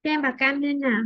Kem và cam nên nào.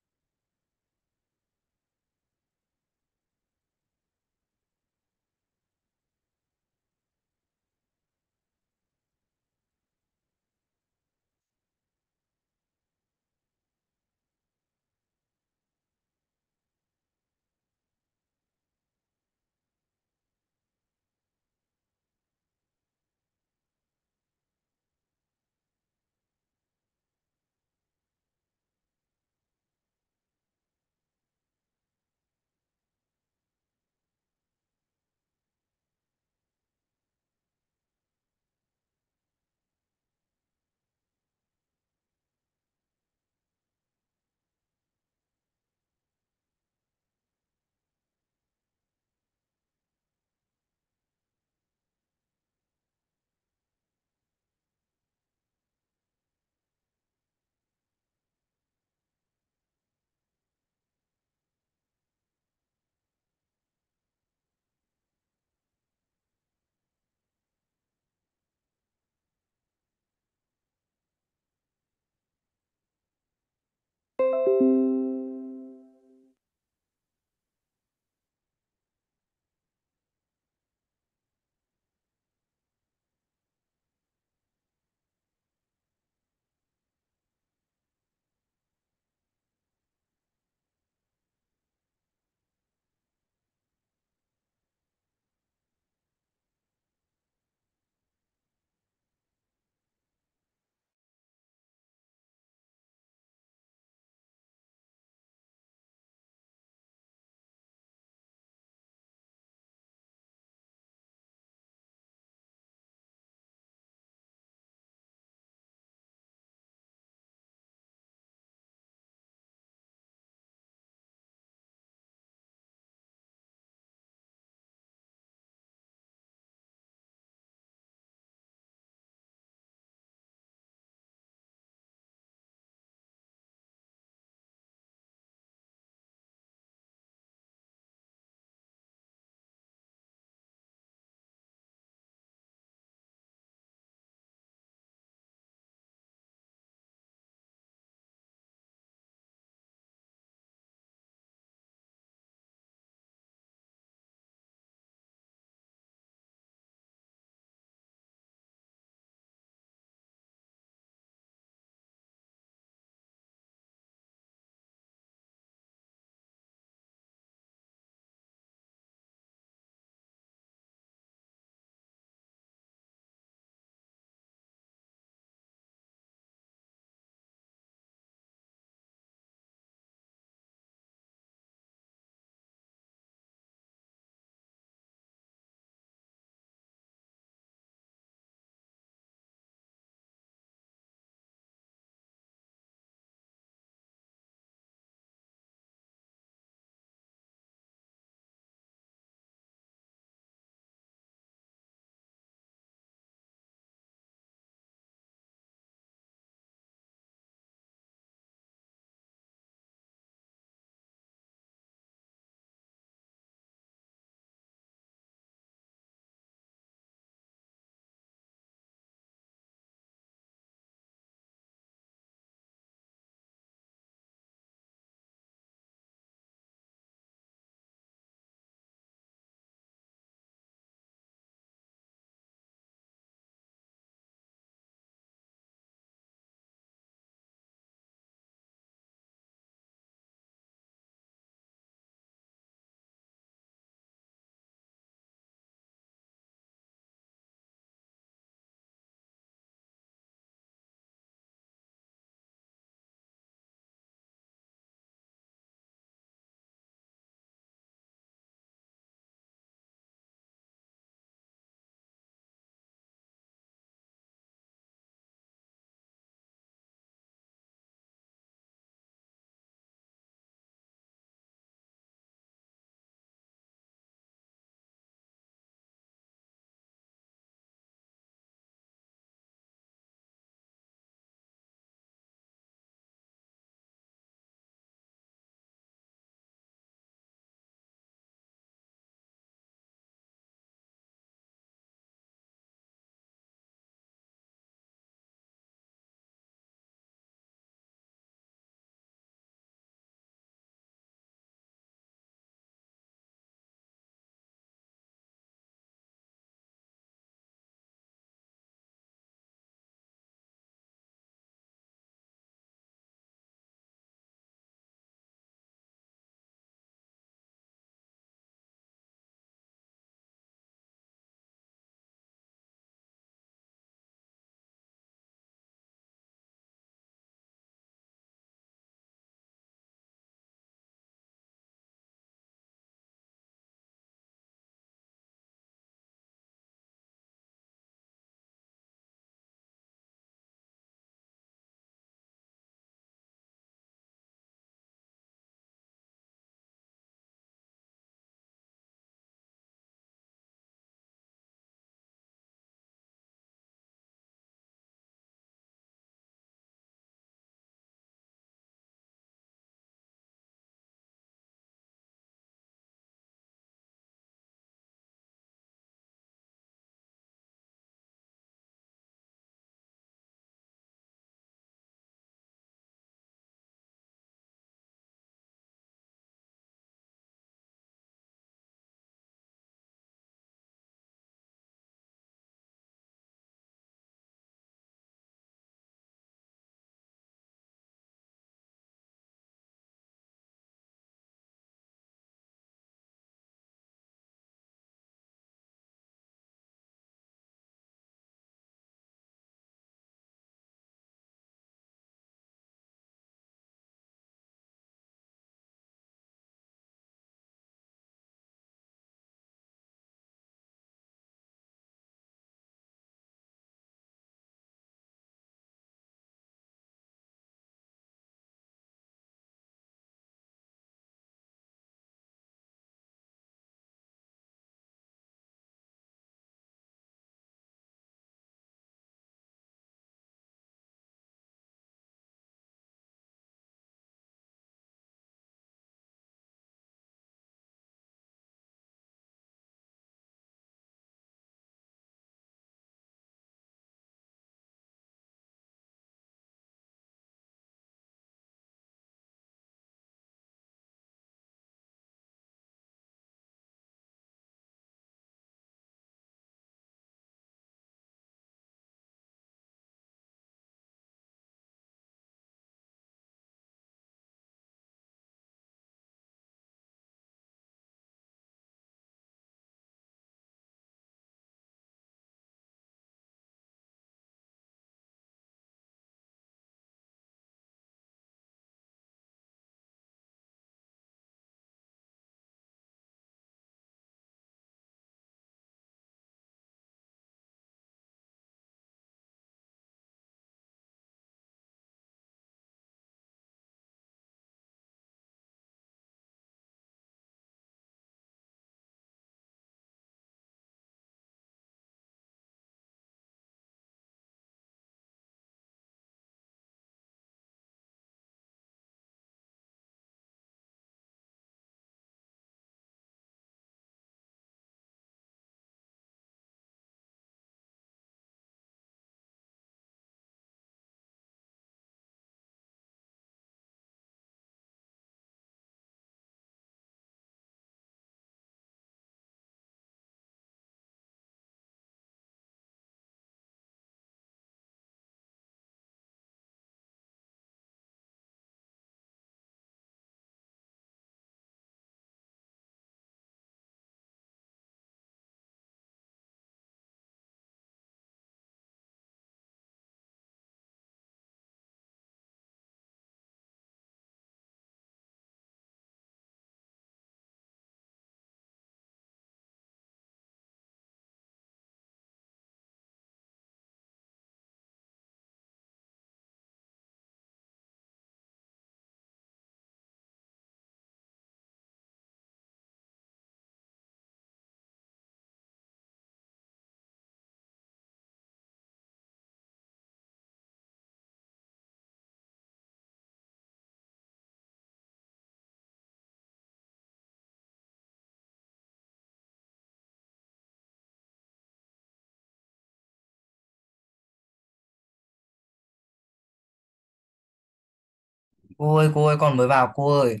Cô ơi, con mới vào cô ơi.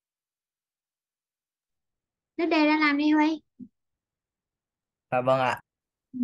Nước đề ra làm đi Huy. Dạ vâng ạ. Ừ.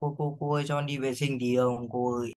Cô ơi, cho con đi vệ sinh tí không cô ơi?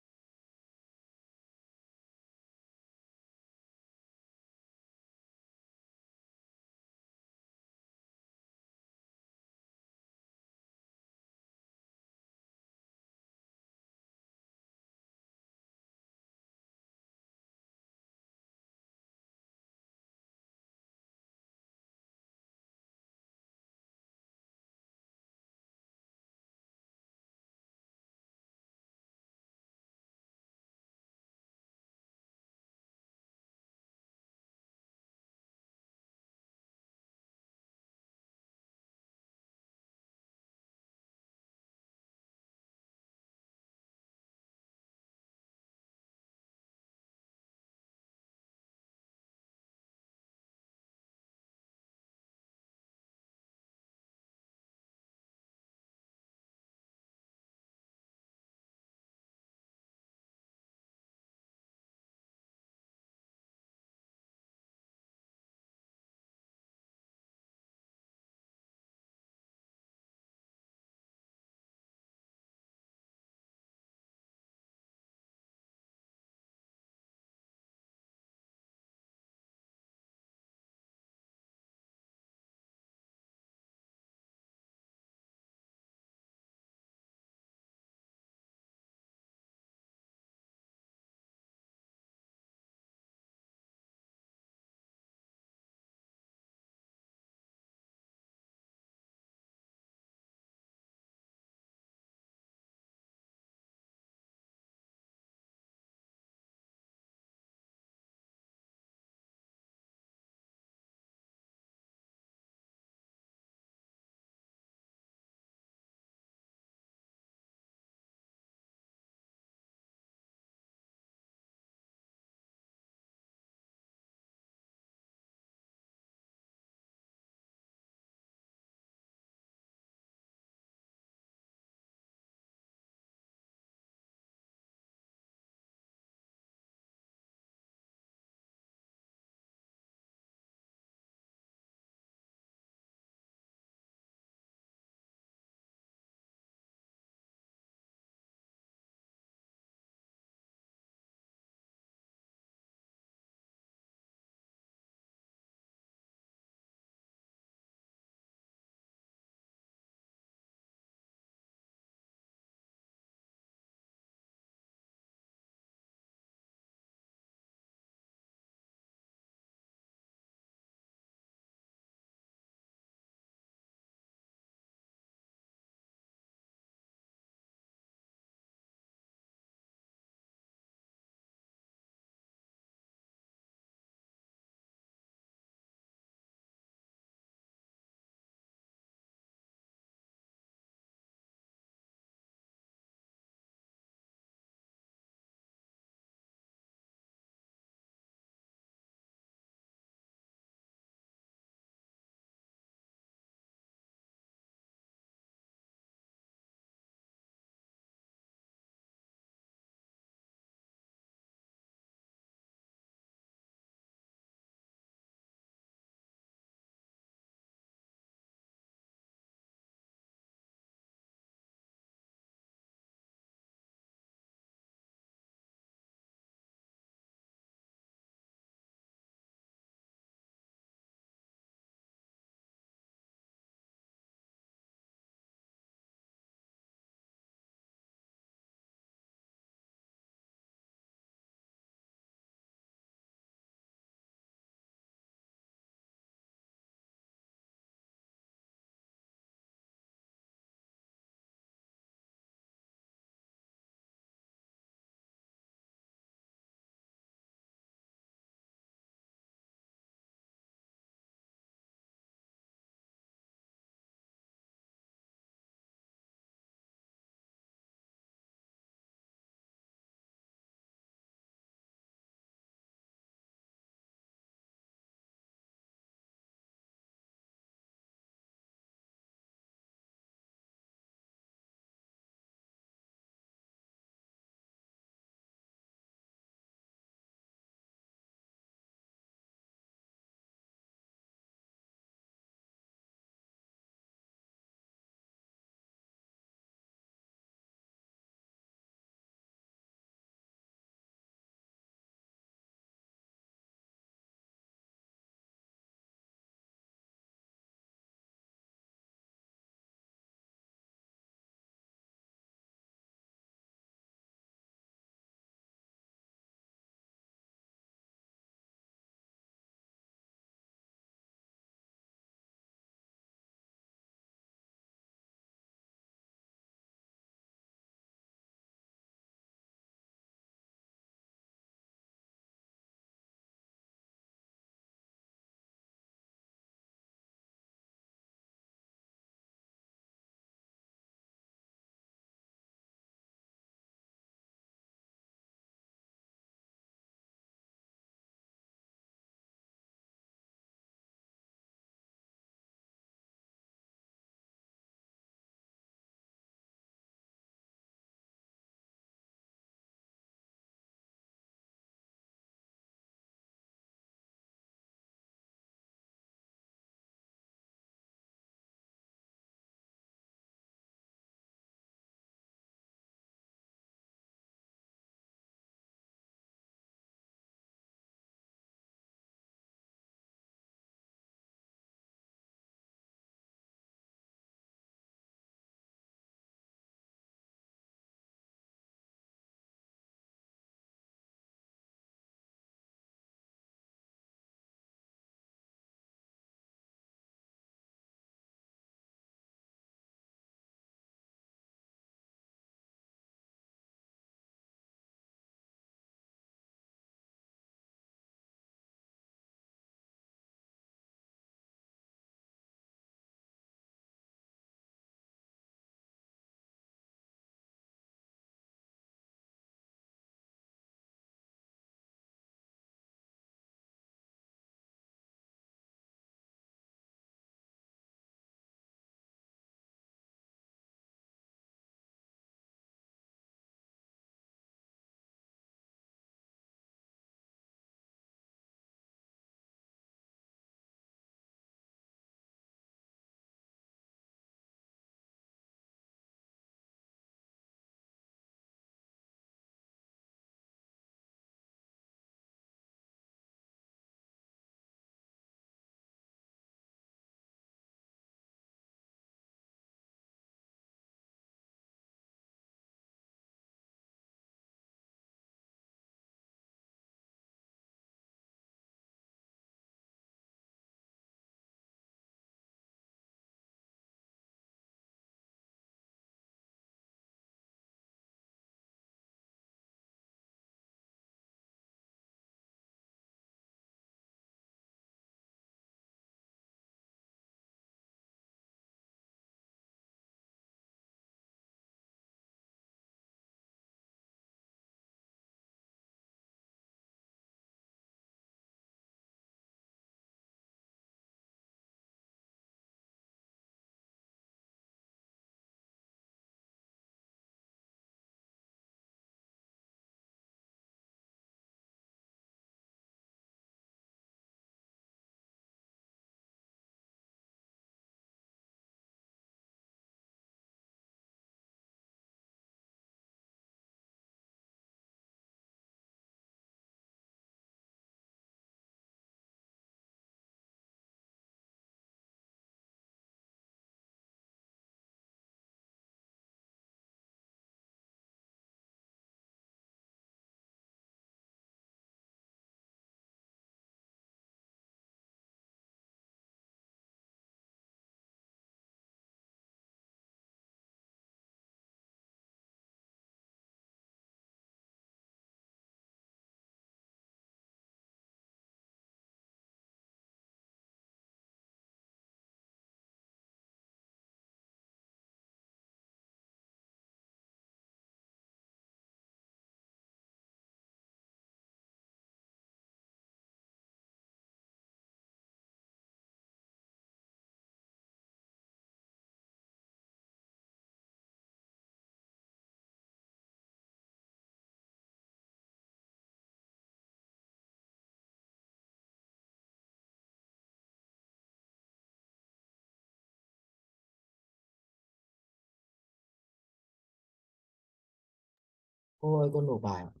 Cô ơi, con nộp bài ạ.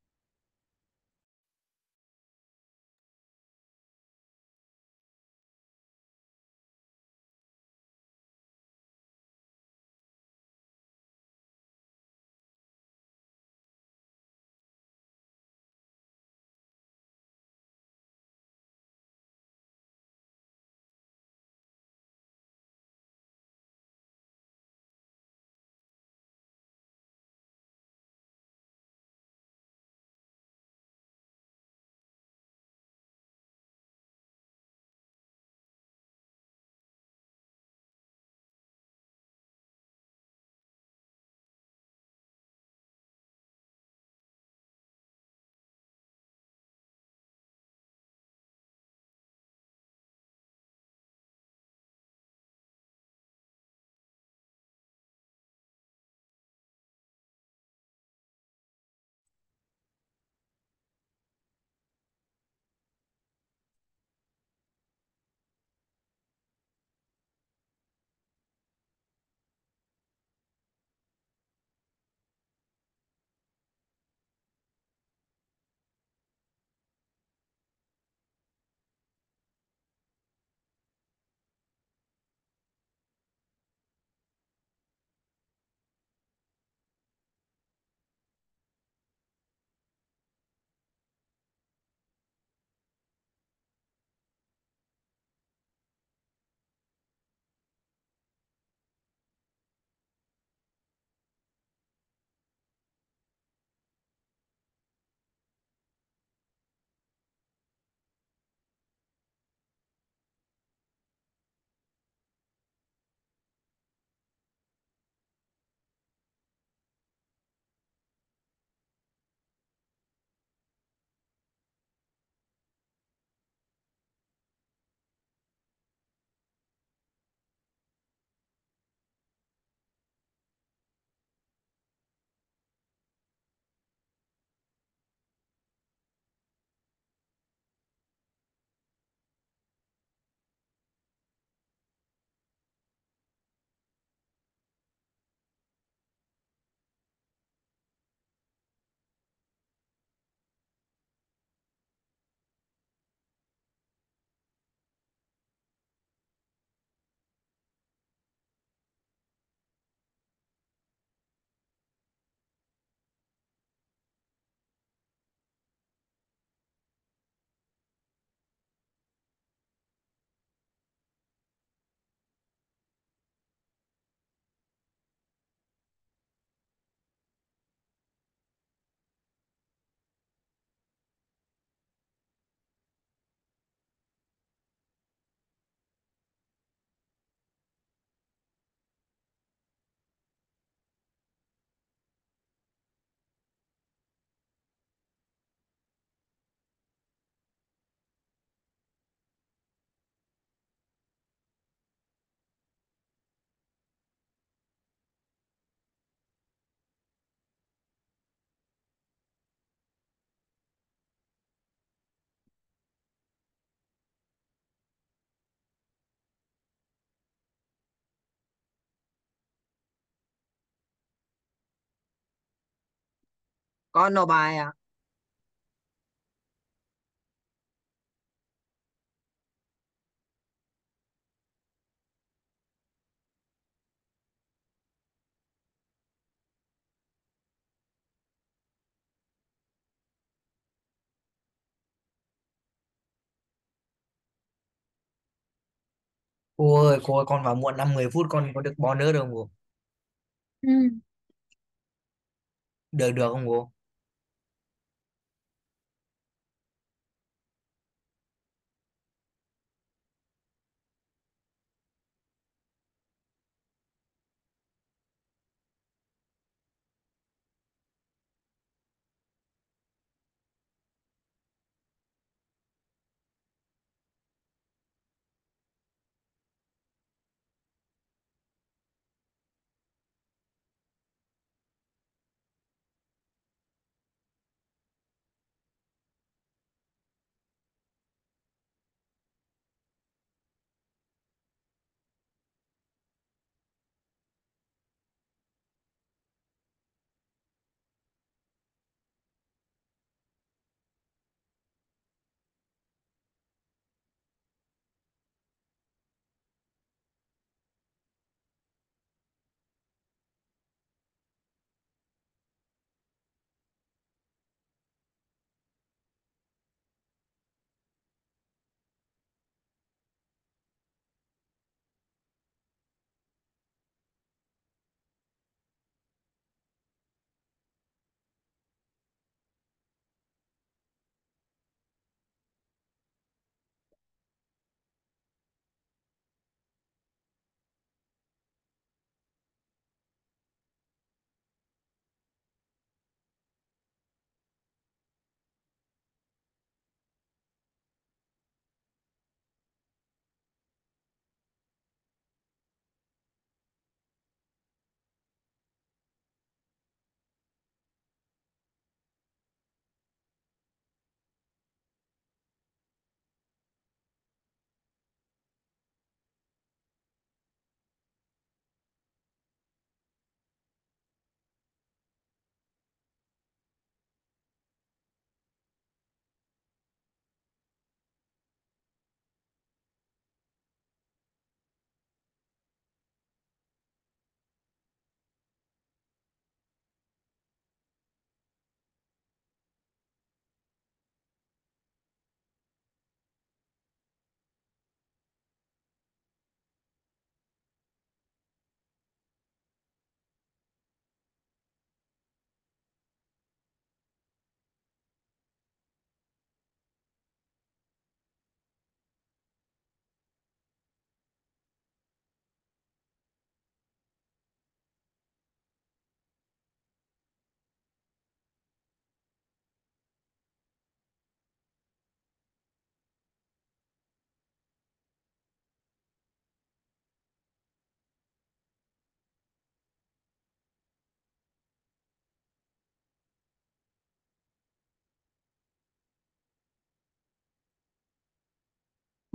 Con nộp bài à? Cô ơi, con vào muộn 5-10 phút, con có được bó nữa được không cô? Ừ. Được được không cô?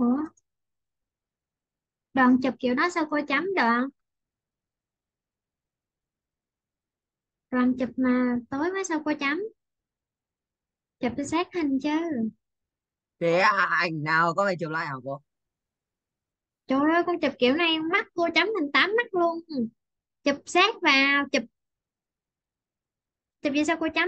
Ủa, đoàn chụp kiểu đó sao cô chấm được? Đoàn chụp mà tối mới sao cô chấm? Chụp cho sát hình chứ. Thế ảnh nào có phải chụp lại hả cô? Trời ơi, con chụp kiểu này mắt cô chấm thành 8 mắt luôn. Chụp sát vào, chụp chụp vậy sao cô chấm?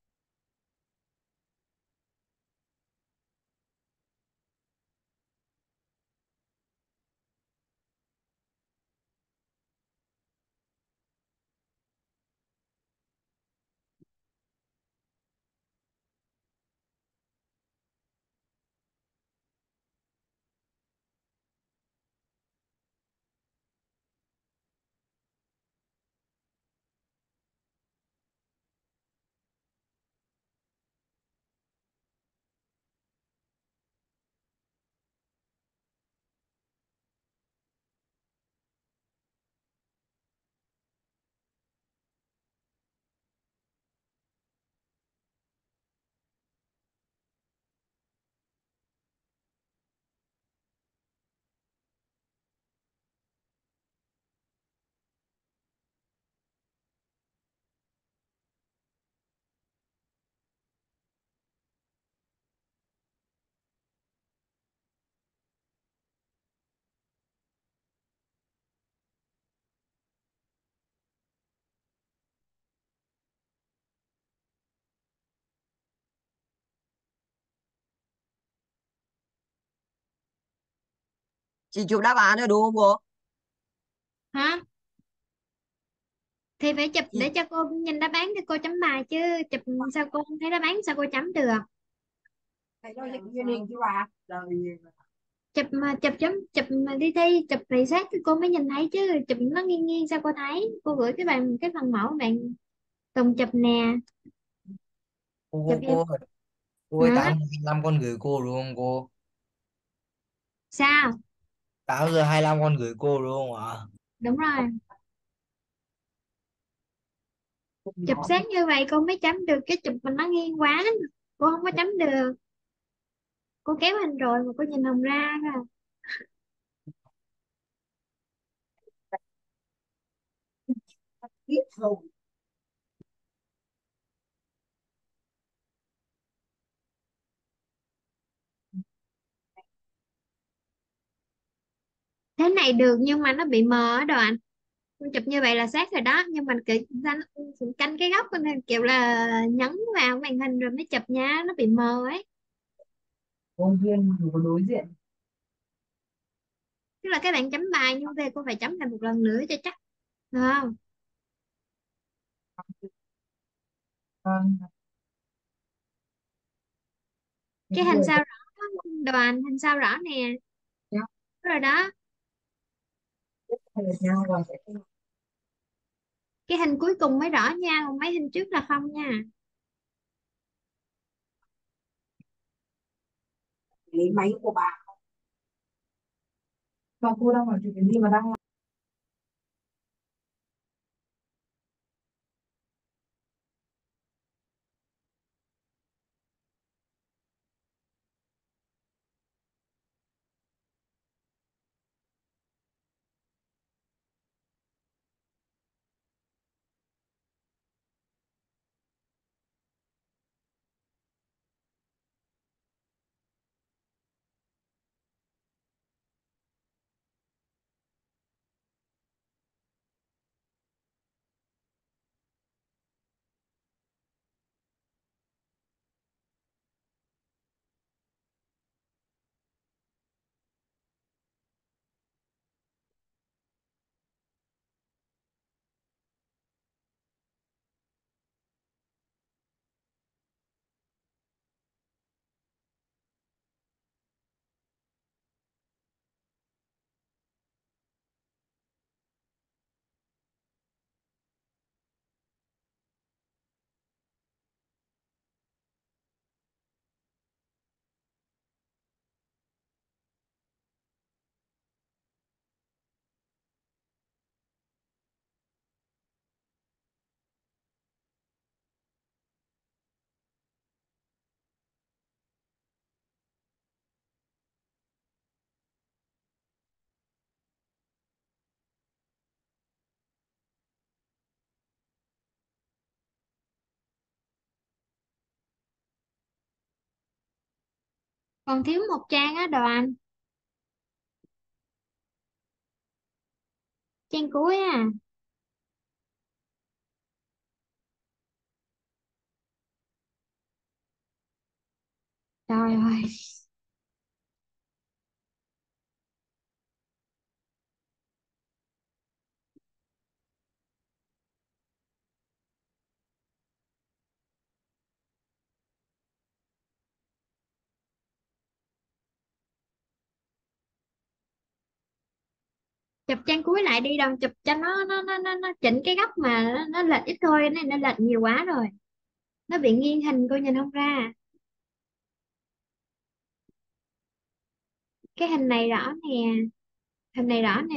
Chị chụp đáp án rồi đúng không cô? Hả? Thì phải chụp để Chị cho cô nhìn đáp án để cô chấm bài chứ. Chụp sao cô không thấy đáp án sao cô chấm được? thấy nó hiện nguyên hình chứ bà. Rồi Chụp mà chụp mà đi thi chụp thị sát thì cô mới nhìn thấy chứ. Chụp nó nghiêng nghiêng sao cô thấy? Cô gửi cái phần mẫu bạn Tùng chụp nè. cô Chụp cô em. cô cô ơi, Hả? 8 giờ 25 con gửi cô đúng không cô? Sao? 8 giờ 25 con gửi cô đúng không ạ? Đúng rồi. Chụp sát như vậy cô mới chấm được, cái chụp mình nó nghiêng quá cô không có chấm được. Cô kéo hình rồi mà cô nhìn không ra à. Biết rồi. Thế này được nhưng mà nó bị mờ ở đoạn. Con chụp như vậy là sát rồi đó, nhưng mình kiểu canh cái góc nên kiểu là nhấn vào màn hình rồi mới chụp nha, nó bị mờ ấy. Công viên dù có đối diện. Tức là các bạn chấm bài nhưng về cô phải chấm lại một lần nữa cho chắc, được không? Vâng. Cái Những hình người sao rõ, đoàn hình sao rõ nè. nhá, Rồi đó. hay là nhau và sẽ Cái hình cuối cùng mới rõ nha, còn mấy hình trước là không nha. lấy máy của bà. Mà cô đang làm chuyện cái gì mà đang Còn thiếu một trang á đoàn, trang cuối á. Trời ơi, chụp trang cuối lại đi đồng, chụp cho nó chỉnh cái góc mà nó lệch ít thôi, cái này nó lệch nhiều quá rồi, nó bị nghiêng hình, cô nhìn không ra. Cái hình này rõ nè, hình này rõ nè.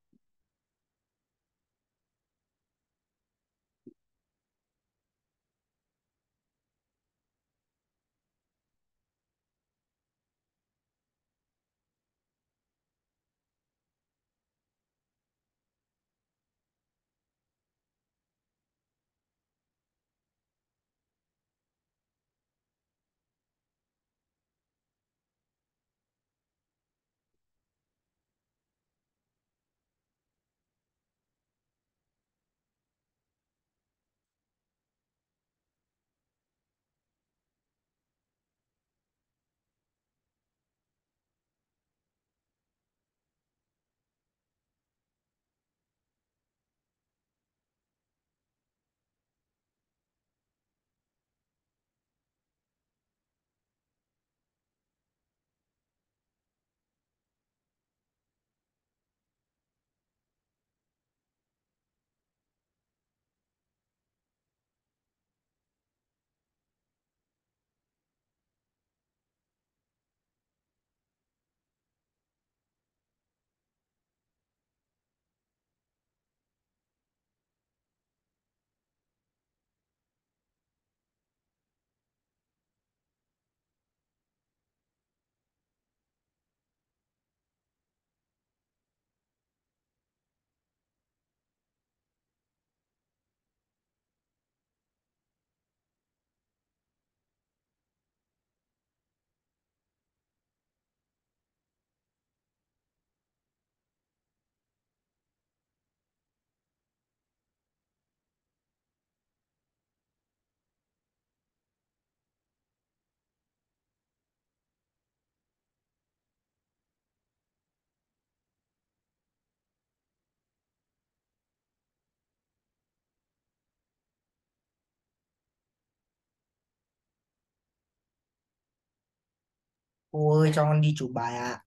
Cô ơi cho con đi chụp bài ạ.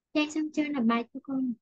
Trang xong chưa là bài cho con.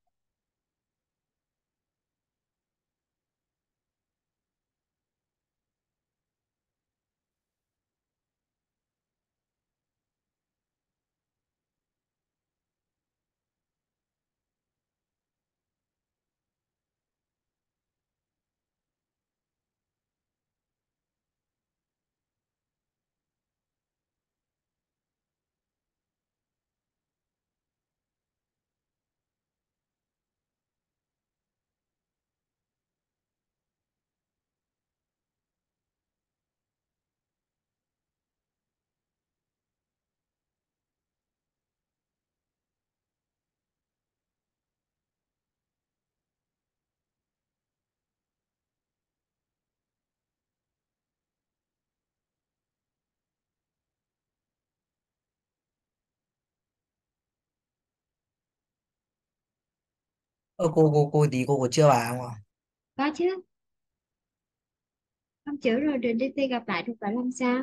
Ơ cô tí cô có chưa bà không ạ? Có chứ. Không chữa rồi rồi đi thi gặp lại được phải làm sao?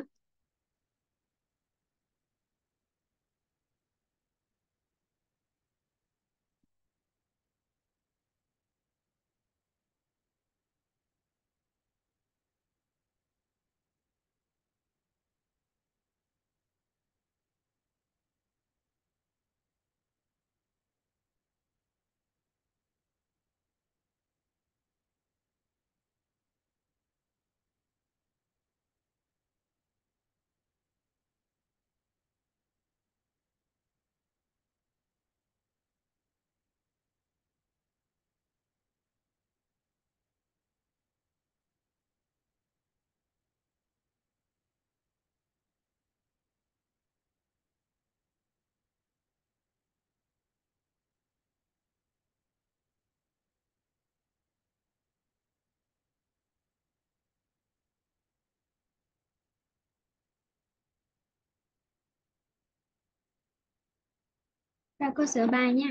Ra cô sửa bài nha.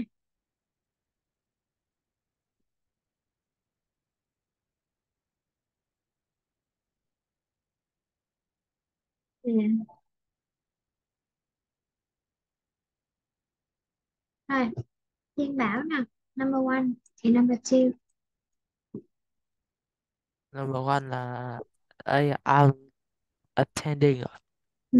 Ừ. Rồi, Thiên bảo nè. Number one thì number two. Number one là I am attending. Ừ.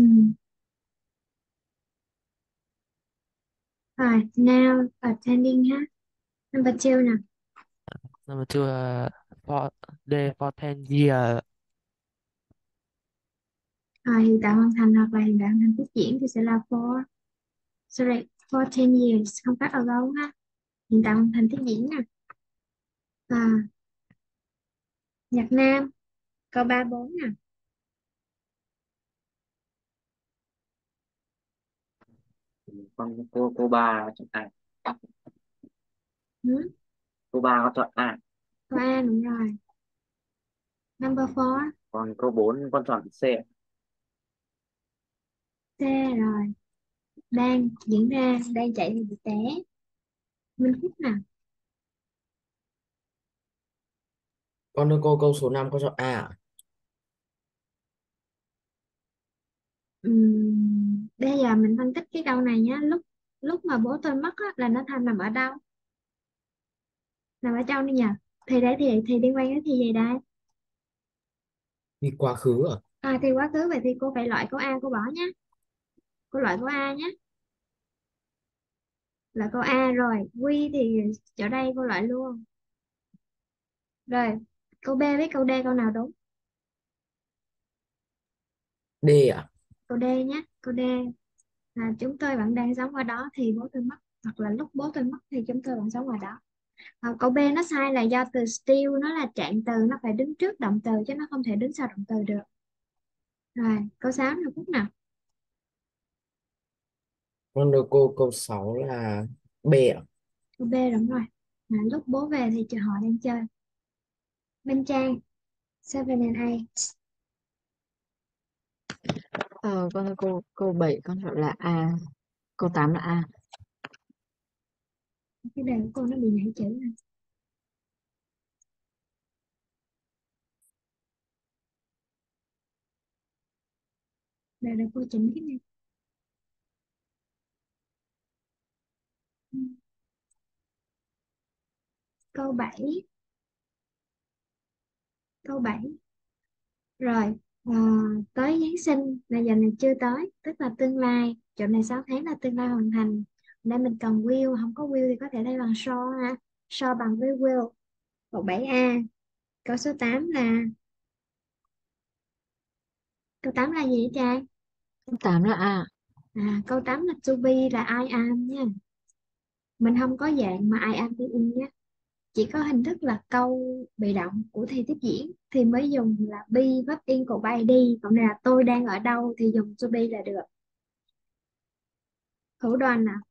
Rồi, now attending ha. Number two nè. Number two là for day for 10 year. Rồi, hiện tại hoàn thành hoặc là hiện tại hoàn thành tiếp diễn thì sẽ là sorry, for 10 years, không phát ago ha. Hiện tại hoàn thành tiếp diễn nè. À, Nhật Nam, câu 3 4 nè. Con cô ba chọn A. Ừ. Cô ba có chọn A. Câu A đúng rồi. Number four, Còn câu 4 con chọn C. C rồi. Đang diễn ra, đang chạy thì bị té. Minh Phúc nè. Con đưa cô câu số 5 con chọn A à? Bây giờ mình phân tích cái câu này nhá. Lúc lúc mà bố tôi mất á, là nó thành nằm ở đâu? Nằm ở đâu đi nhỉ? Thì đấy thì liên quan đến thì gì đây? Đi quá khứ à? Thì quá khứ, vậy thì cô phải loại câu A cô bỏ nhá. Cô loại câu A nhá. Loại câu A rồi. Quy thì chỗ đây cô loại luôn. Rồi, câu B với câu D câu nào đúng? D à? Câu D nhá. Câu D là chúng tôi vẫn đang sống ở đó thì bố tôi mất, hoặc là lúc bố tôi mất thì chúng tôi vẫn sống ở đó. Câu B nó sai là do từ still nó là trạng từ, nó phải đứng trước động từ chứ nó không thể đứng sau động từ được. Rồi, câu 6 là Phúc nào. Con đưa cô câu 6 là B à? Câu B đúng rồi. Lúc bố về thì họ đang chơi. Bên Trang, 7 and 8. Con ơi, câu 7 con chọn là A, câu 8 là A. Cái đề của cô nó bị nhảy chữ này. Để cô chỉnh cái này. câu 7. Câu 7. Rồi, à, tới Giáng sinh là giờ này chưa tới, tức là tương lai. Chỗ này 6 tháng là tương lai hoàn thành. Đây mình cần will, không có will thì có thể thay bằng shall ha. Shall bằng với will. Câu 7A. Câu số 8 là câu 8 là gì vậy trai? Câu 8 là A. Câu 8 là to be là I am nha. Mình không có dạng mà I am being nhé. Chỉ có hình thức là câu bị động của thì tiếp diễn thì mới dùng là be verb in của by đi. Còn này là tôi đang ở đâu thì dùng to be là được. Thủ đoàn nào?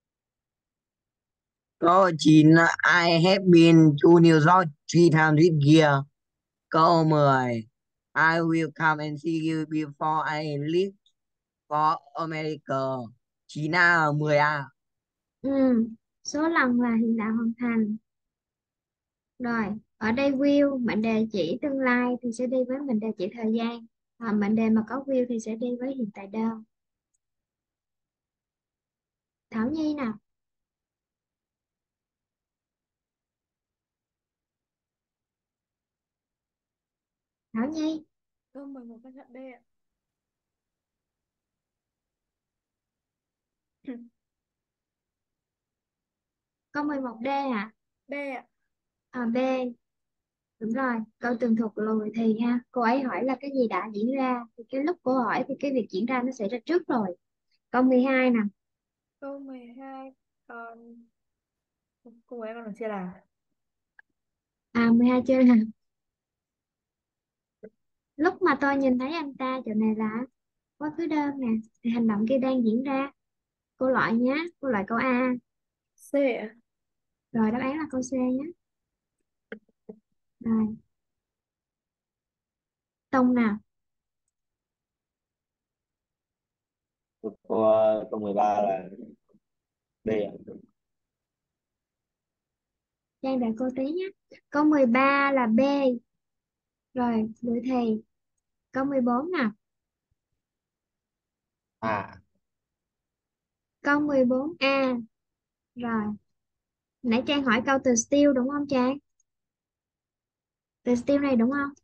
Câu 9 là I have been to New York 3 times this year. Câu 10 I will come and see you before I leave for America. 9A 10A. Ừ. Số lần là hiện tại hoàn thành. Rồi, ở đây will mệnh đề chỉ tương lai thì sẽ đi với mệnh đề chỉ thời gian. Mệnh đề mà có will thì sẽ đi với hiện tại đơn. Thảo Nhi nào. Thảo Nhi. Câu 11 con chọn B ạ. Câu 11D à? B ạ. B. Đúng rồi, câu tường thuật lùi thì ha, cô ấy hỏi là cái gì đã diễn ra, thì cái lúc cô hỏi thì cái việc diễn ra nó xảy ra trước rồi. Câu 12 nè, Câu 12 còn cô ấy còn được chia là 12 chưa nè. Lúc mà tôi nhìn thấy anh ta, chỗ này là quá khứ đơn nè, thì hành động kia đang diễn ra. Cô loại nhé, cô loại câu A. C ạ. Rồi đáp án là câu C nhé. Rồi, Tông nào, Câu 13 là D ạ. Trang đợi cô tí nhé. Câu 13 là B. Rồi, lựa thì. Câu 14 nè, À, câu 14A. Rồi, nãy Trang hỏi câu từ still đúng không Trang? Từ still này đúng không?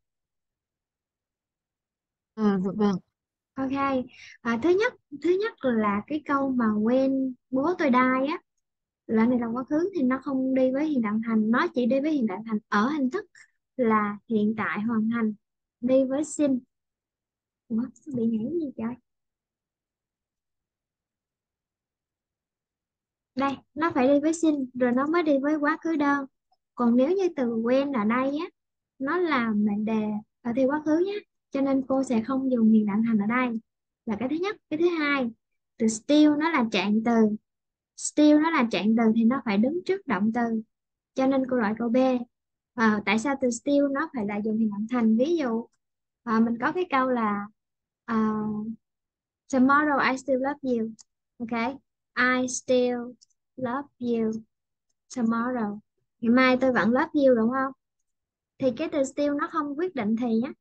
Dạ vâng. Ok, thứ nhất là cái câu mà when bố tôi die á, là này là quá khứ thì nó không đi với hiện tại hoàn thành, nó chỉ đi với hiện tại hoàn thành ở hình thức là hiện tại hoàn thành, đi với sin. Ủa, sao bị nhảy gì trời? Đây, nó phải đi với sin rồi nó mới đi với quá khứ đơn. Còn nếu như từ when ở đây á, nó là mệnh đề ở thì quá khứ nhé, cho nên cô sẽ không dùng hiện tại hoàn thành ở đây. Là cái thứ nhất. Cái thứ hai, từ still nó là trạng từ. Still nó là trạng từ thì nó phải đứng trước động từ. Cho nên cô loại câu B. Tại sao từ still nó phải là dùng hiện tại thành? Ví dụ mình có cái câu là à, tomorrow I still love you. Ok, I still love you tomorrow. Ngày mai tôi vẫn love you đúng không? Thì cái từ still nó không quyết định thì nhé.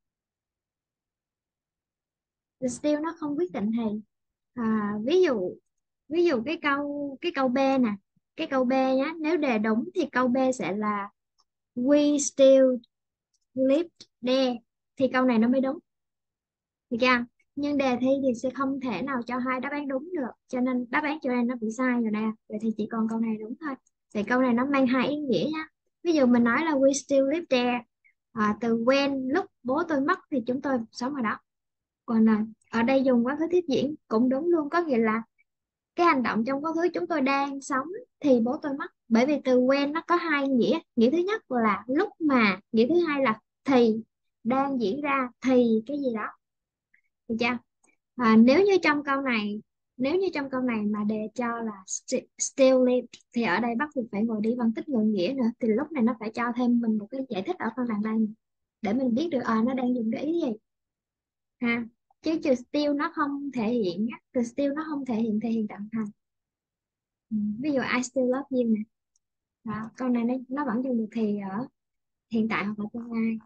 Từ still nó không quyết định thì ví dụ cái câu B nè, cái câu B nhé, nếu đề đúng thì câu B sẽ là we still live there, thì câu này nó mới đúng, được chưa? Nhưng đề thi thì sẽ không thể nào cho hai đáp án đúng được, cho nên đáp án chỗ này nó bị sai rồi nè. Vậy thì chỉ còn câu này đúng thôi. Thì câu này nó mang hai ý nghĩa nhá. Ví dụ mình nói là we still live there, từ when lúc bố tôi mất thì chúng tôi sống ở đó. Còn ở đây dùng quá khứ tiếp diễn cũng đúng luôn, có nghĩa là cái hành động trong quá khứ chúng tôi đang sống thì bố tôi mất. Bởi vì từ when nó có hai nghĩa, nghĩa thứ nhất là lúc mà, nghĩa thứ hai là thì, đang diễn ra thì cái gì đó, được chưa? Nếu như trong câu này, mà đề cho là still live thì ở đây bắt buộc phải ngồi đi phân tích ngữ nghĩa nữa, thì lúc này nó phải cho thêm mình một cái giải thích ở phần đằng đây để mình biết được nó đang dùng cái ý gì ha. Chứ từ still nó không thể hiện á, từ still nó không thể hiện thể hiện tận thành. Ví dụ I still love you nè. Đó, câu này nó vẫn dùng được thì ở hiện tại hoặc là tương lai.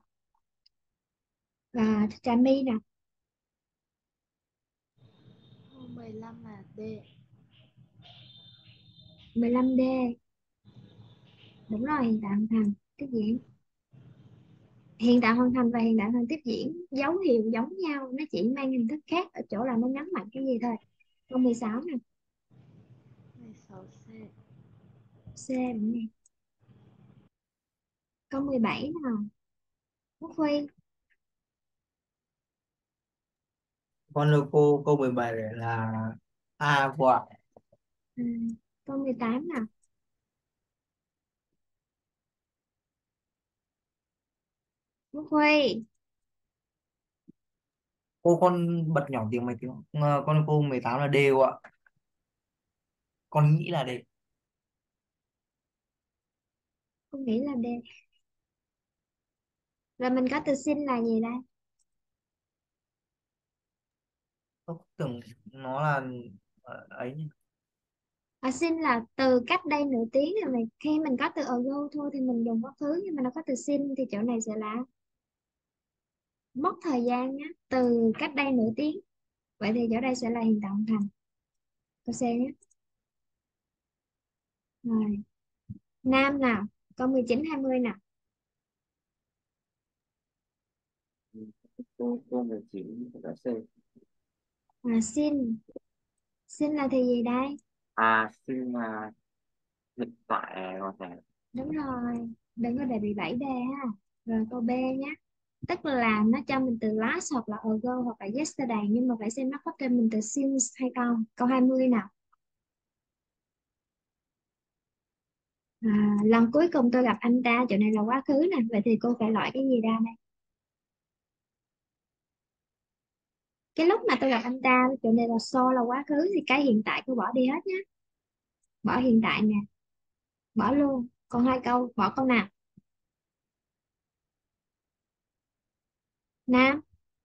Và Trà My nè. Câu 15 là D. 15D. Đúng rồi, hiện tại hoàn thành tiếp diễn. Hiện tại hoàn thành và hiện tại hoàn thành tiếp diễn dấu hiệu giống nhau, nó chỉ mang hình thức khác ở chỗ là nó nhấn mạnh cái gì thôi. Câu 16 nè. 16C. C đúng nè. Câu 17 nào. Quốc Huy. Con đưa cô câu 17 là A cô ạ. Ừ. Câu 18 nào. Quốc Huy. Cô con bật nhỏ tiếng mấy tiếng. Con cô 18 là D cô ạ. Con nghĩ là D. Cô nghĩ là D. Rồi mình có từ xin là gì đây? Tôi tưởng nó là ấy nhỉ. Xin là từ cách đây nửa tiếng rồi mình, khi mình có từ ago thôi thì mình dùng quá khứ, nhưng mà nó có từ xin thì chỗ này sẽ là mốc thời gian nhé, từ cách đây nửa tiếng. Vậy thì chỗ đây sẽ là hiện tại hoàn thành. Câu C nhé. Rồi. Nam nào. Câu 19 20 nào. Cô 19 là C. Xin. Xin là thì gì đây? Xin là hiện tại có thể. Đúng rồi. Đừng có để bị 7D ha. Rồi câu B nhé. Tức là nó cho mình từ last hoặc là ago hoặc là yesterday, nhưng mà phải xem nó có cho mình từ since hay không. Câu 20 nào. Lần cuối cùng tôi gặp anh ta, chỗ này là quá khứ nè, vậy thì cô phải loại cái gì ra đây? Cái lúc mà tôi gặp anh ta, chỗ này là so là quá khứ, thì cái hiện tại cô bỏ đi hết nhé. Bỏ hiện tại nè, bỏ luôn. Còn hai câu, bỏ câu nào? Nam,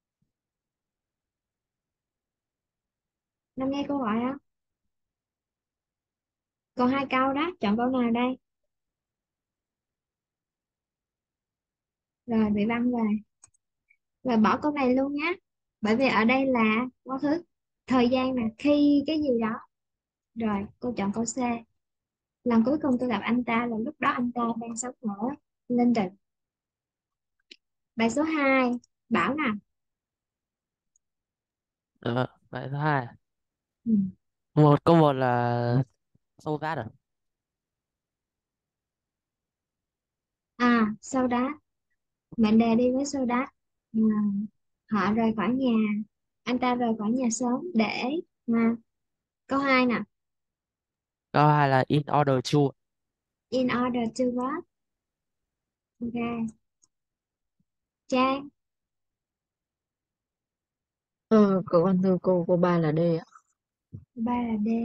Nam nghe câu hỏi không? Còn hai câu đó, chọn câu nào đây? Rồi bị băng rồi. Rồi bỏ câu này luôn nhé. Bởi vì ở đây là quá khứ. Thời gian nè, khi cái gì đó. Rồi, cô chọn câu C. Lần cuối cùng tôi gặp anh ta là lúc đó anh ta đang sống ở London. Bài số 2, Bảo nè. Bài thứ hai. Ừ. Câu một là sâu rát à? Sau đó mệnh đề đi với sau đó. à, Họ rời khỏi nhà, anh ta rời khỏi nhà sớm để câu 2 nè. Câu hai là in order to. In order to what? Ok. Trang. Con thưa cô 3 là D ạ. Ba là D.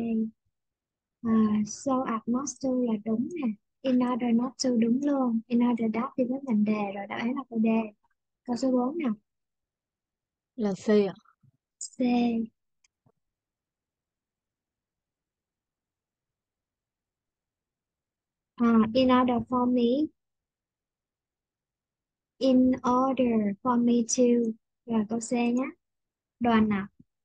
So at not to là đúng nè. In order not to đúng luôn. In order that đi với mệnh đề, rồi đáp án là câu D. Câu số 4 nào. Là C ạ. C. In order for me. In order for me to. Rồi câu C nhé. Đoàn nào.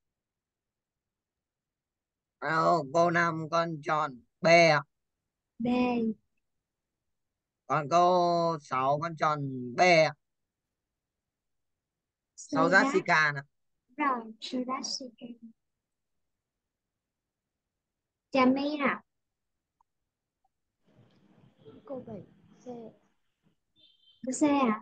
Câu 5 con chọn B ạ. B. Còn câu 6 con chọn B ạ. Sau So that. Jessica nè. Rồi, so that's okay. Trà My nào. Câu 7 C. Câu C à?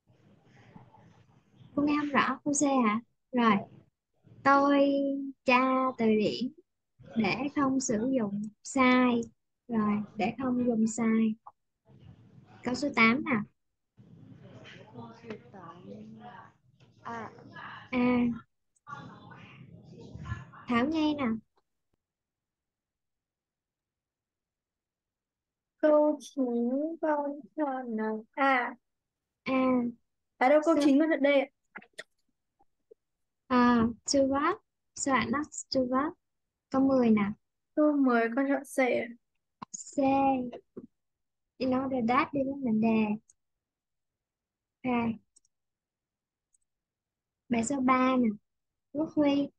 Cô nghe không rõ. Câu C hả? Rồi, tôi tra từ điển để không sử dụng sai. Rồi, để không dùng sai. Câu số 8 nào. Câu số 8 là A. À, Thảo Nhi nào. Câu 9 con chọn nào. À, Đâu câu so, 9 con chọn D ạ. to what? So not to what? Câu 10 nào. Câu 10 con chọn C ạ. C. In order that đi với mệnh đề. Rồi, bài số 3 nè. Quốc Huy.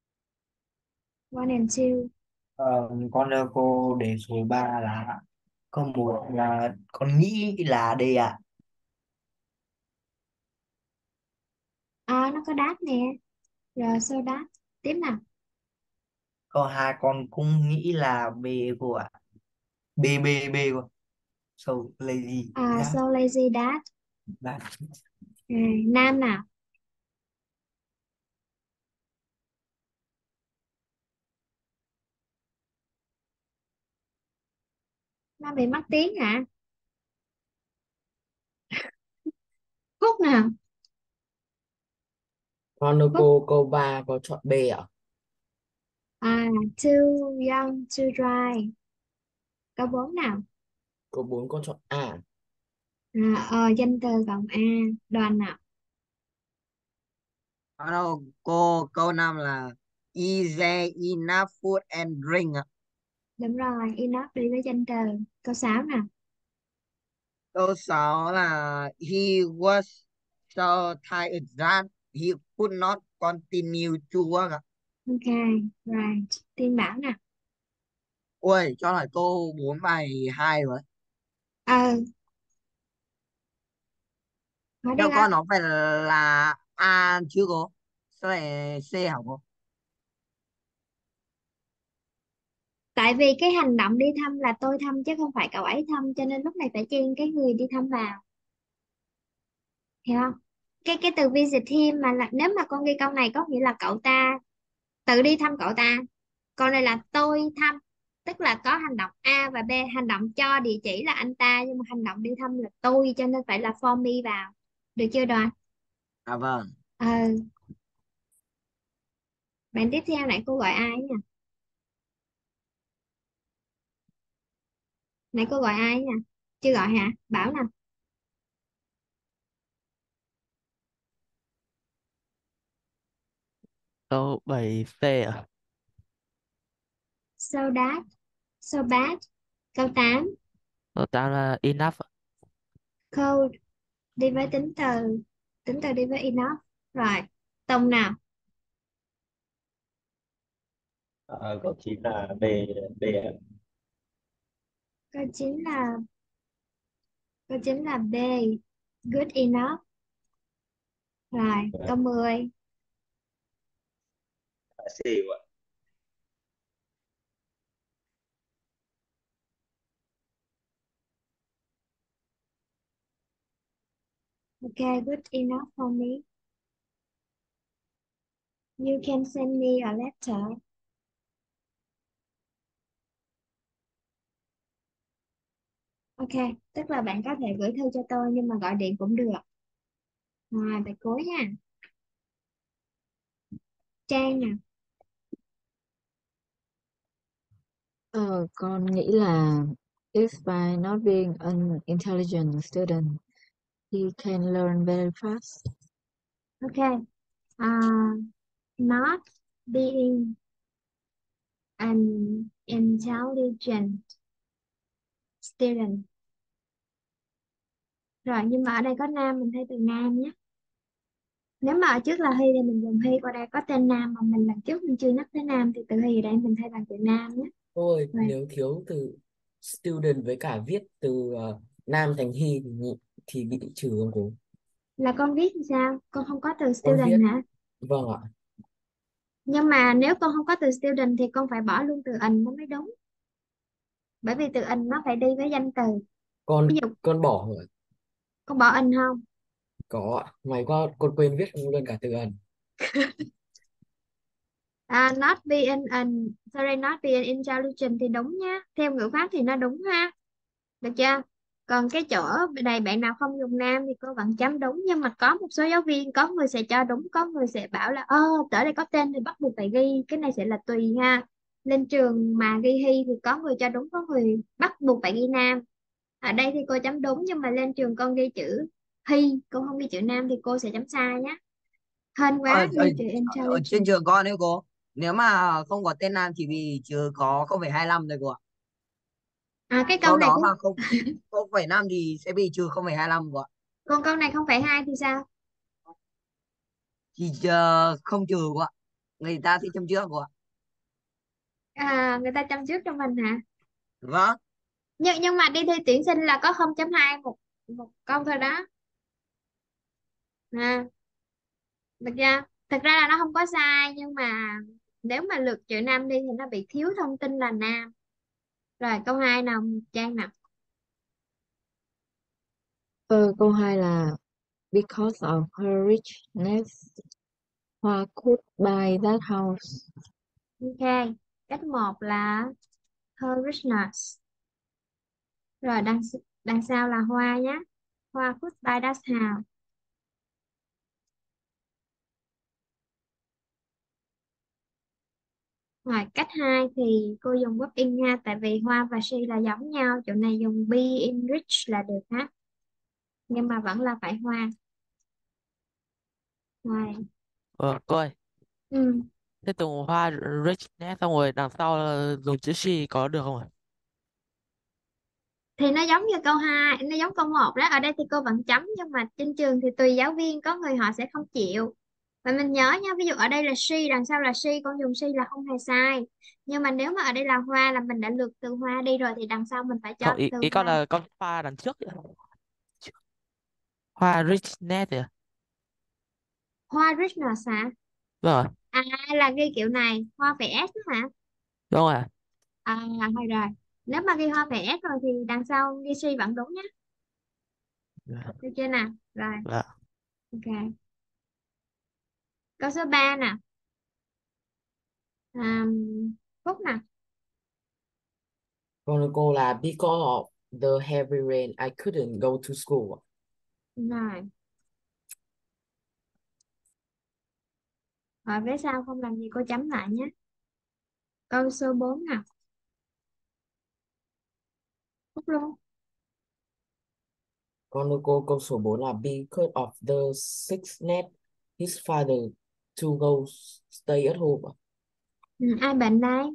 One and two. Con đưa cô để số 3 là Con muốn là con nghĩ là D ạ. Nó có đáp nè. Rồi sau đáp. Tiếp nào. Câu 2 con cũng nghĩ là B cô ạ. B B B cô. So lazy. Dạ. So lazy dad. Bạn. Rồi, Nam nào. Nam bị mất tiếng hả? Phúc nào. Con ơi, Phúc. câu 3 có chọn B ạ? Too young to drive. Câu 4 nào. Câu 4 con chọn A. Danh từ cộng A. Đoàn nào. Đâu, câu 5 là is there enough food and drink ạ. Đúng rồi, enough đi với danh từ. Câu 6 nào. Câu 6 là he was so tired that he could not continue to work ạ. Ok, right. Tiên Bảo nào. Ui, cho lại câu 4 bài 2 rồi. Ờ, hỏi đi Theo con. con nó phải là A chứ cô. Sao lại C hả cô? Tại vì cái hành động đi thăm là tôi thăm chứ không phải cậu ấy thăm, cho nên lúc này phải chen cái người đi thăm vào. Hiểu không? Cái từ visit him mà là nếu mà con ghi câu này có nghĩa là cậu ta tự đi thăm cậu ta. Còn này là tôi thăm, tức là có hành động A và B, hành động cho địa chỉ là anh ta nhưng mà hành động đi thăm là tôi, cho nên phải là for me vào. Được chưa Đoàn? À vâng. Ờ, bạn tiếp theo nãy cô gọi ai nha? Nãy cô gọi ai nha? Chưa gọi hả? Bảo nè. Câu 7C à? So that, so bad. Câu 8. Câu 8 là enough. Cold đi với tính từ, tính từ đi với enough. Rồi, Tùng nào. Câu 9 là B. B ạ. Câu 9 là, câu 9 là B, good enough. Rồi, câu 10. C ạ. Ok, good enough for me. You can send me a letter. Ok, tức là bạn có thể gửi thư cho tôi nhưng mà gọi điện cũng được. Rồi, bài cuối nha. Trang nè. Con nghĩ là if by not being an intelligent student, he can learn very fast. Ok. Not being an intelligent student. Rồi, nhưng mà ở đây có nam, mình thay từ nam nhé. Nếu mà ở trước là he thì mình dùng he, qua đây có tên nam mà mình lần trước mình chưa nhắc tới nam thì từ he ở đây mình thay bằng từ nam nhé. Ôi, Rồi, nếu thiếu từ student với cả viết từ nam thành he thì bị trừ không cô? là con viết thì sao? Con không có từ Con viết, student hả? vâng ạ. Nhưng mà nếu con không có từ student thì con phải bỏ luôn từ in nó mới đúng. Bởi vì từ in nó phải đi với danh từ. Con Ví dụ con bỏ rồi. con bỏ in không? Có ạ. May quá, con quên viết luôn cả từ ẩn. Not being an, sorry, not being intelligent thì đúng nhá. Theo ngữ pháp thì nó đúng ha. Được chưa? Còn cái chỗ này bạn nào không dùng nam thì cô vẫn chấm đúng, nhưng mà có một số giáo viên có người sẽ cho đúng, có người sẽ bảo là ở đây có tên thì bắt buộc phải ghi, cái này sẽ là tùy ha. Lên trường mà ghi hy thì có người cho đúng, có người bắt buộc phải ghi nam. Ở đây thì cô chấm đúng, nhưng mà lên trường con ghi chữ hy, cô không ghi chữ nam thì cô sẽ chấm sai nhé. Hên Ở, quá ở, ghi chữ ở trên intelligent. trường con ấy cô. Nếu mà không có tên nam chỉ vì chưa có 0,25 thôi cô ạ. Cái câu Câu này đó cũng, mà không 0,5 thì sẽ bị trừ 0,25 cô ạ. còn câu này không phải hai thì sao? Thì không trừ cô ạ. Người ta sẽ chấm trước cô ạ. Người ta chăm trước cho mình hả? Vâng. Nhưng mà đi thi tuyển sinh là có 0.2 một một câu thôi đó. Được chưa? Thật ra là nó không có sai, nhưng mà nếu mà lượt chữ nam đi thì nó bị thiếu thông tin là nam. Rồi câu 2 nào Trang nào? Câu 2 là because of her richness, Hoa could buy that house. Ok, cách 1 là her richness. Rồi đằng sau là Hoa nhé. Hoa could buy that house. Rồi cách 2 thì cô dùng quốc in nha, tại vì Hoa và she là giống nhau, chỗ này dùng be in rich là được ha, nhưng mà vẫn là phải Hoa. Rồi. Cô ơi, Ừ. thế từ hoa richness xong rồi đằng sau là dùng chữ she có được không ạ? Thì nó giống như câu 2, nó giống câu 1 đó. Ở đây thì cô vẫn chấm, nhưng mà trên trường thì tùy giáo viên, có người họ sẽ không chịu. Và mình nhớ nha, ví dụ ở đây là she, đằng sau là she, con dùng she là không hề sai. Nhưng mà nếu mà ở đây là Hoa, là mình đã lược từ Hoa đi rồi, thì đằng sau mình phải Không, cho ý, từ ý con Hoa. là con hoa đằng trước ấy. Hoa richness à? Hoa richness hả? Vâng ạ, À, là ghi kiểu này, Hoa phải S đó hả? đúng ạ. Thôi rồi, nếu mà ghi Hoa phải S rồi thì đằng sau ghi she vẫn đúng nhé. Dạ, Được chưa nào? Rồi, dạ. ok. Câu số 3 nè. À, Phúc nè. Còn cô là because of the heavy rain, I couldn't go to school. Rồi, rồi vế sau không làm gì cô chấm lại nhé. Câu số 4 nè. Phúc luôn. Còn cô câu số 4 là because of the sickness, his father to go stay at home. Ai bệnh đây?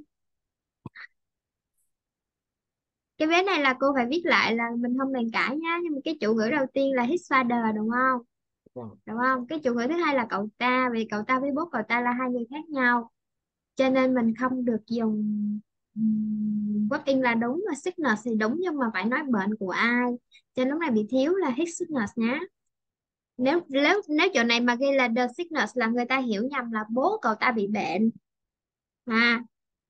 Cái vế này là cô phải viết lại, là mình không bàn cãi nhá. Nhưng mà cái chủ ngữ đầu tiên là his father đúng không? Vâng. Đúng không? Cái chủ ngữ thứ hai là cậu ta, vì cậu ta với bố cậu ta là hai người khác nhau. Cho nên mình không được dùng what in là đúng, và sickness thì đúng, nhưng mà phải nói bệnh của ai. Cho nên lúc này bị thiếu là his sickness nhá. Nếu chỗ này mà ghi là the sickness là người ta hiểu nhầm là bố cậu ta bị bệnh. À,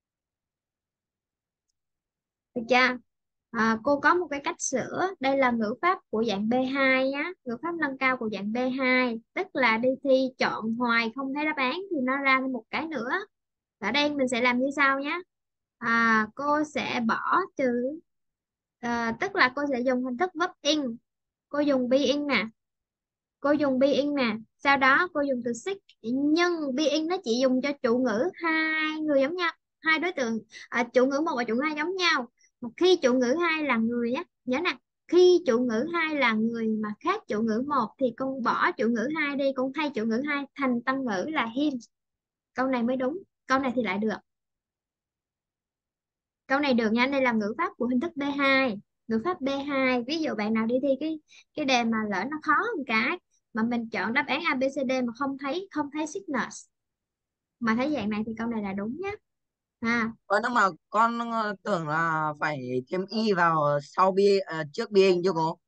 được chưa? Cô có một cái cách sửa. Đây là ngữ pháp của dạng B2 nhá, ngữ pháp nâng cao của dạng B2, tức là đi thi chọn hoài không thấy đáp án thì nó ra thêm một cái nữa. Ở đây mình sẽ làm như sau nhé. Cô sẽ bỏ chữ, tức là cô sẽ dùng hình thức verb in. Cô dùng being nè, sau đó cô dùng từ sick, nhưng being nó chỉ dùng cho chủ ngữ hai người giống nhau, hai đối tượng, chủ ngữ một và chủ ngữ hai giống nhau. Một khi chủ ngữ hai là người á, nhớ nè, khi chủ ngữ hai là người mà khác chủ ngữ một thì con bỏ chủ ngữ hai đi, con thay chủ ngữ hai thành tân ngữ là him. Câu này mới đúng, câu này thì lại được. Câu này được nha, đây là ngữ pháp của hình thức B2. Ngữ pháp B2, ví dụ bạn nào đi thi cái đề mà lỡ nó khó một cái mà mình chọn đáp án ABCD mà không thấy sickness mà thấy dạng này thì câu này là đúng nhé. Nhưng mà con tưởng là phải thêm y vào sau trước being chứ cô.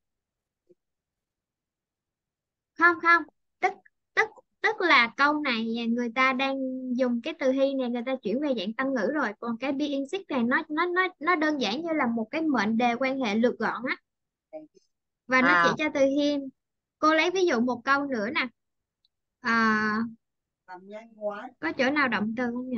Không không, tức tức tức là câu này người ta đang dùng cái từ he này, người ta chuyển về dạng tân ngữ rồi, còn cái being sick này nó đơn giản như là một cái mệnh đề quan hệ lược gọn á, và nó chỉ À, cho từ him. Cô lấy ví dụ một câu nữa nè. à, làm nhanh quá. có chỗ nào động từ không nhỉ?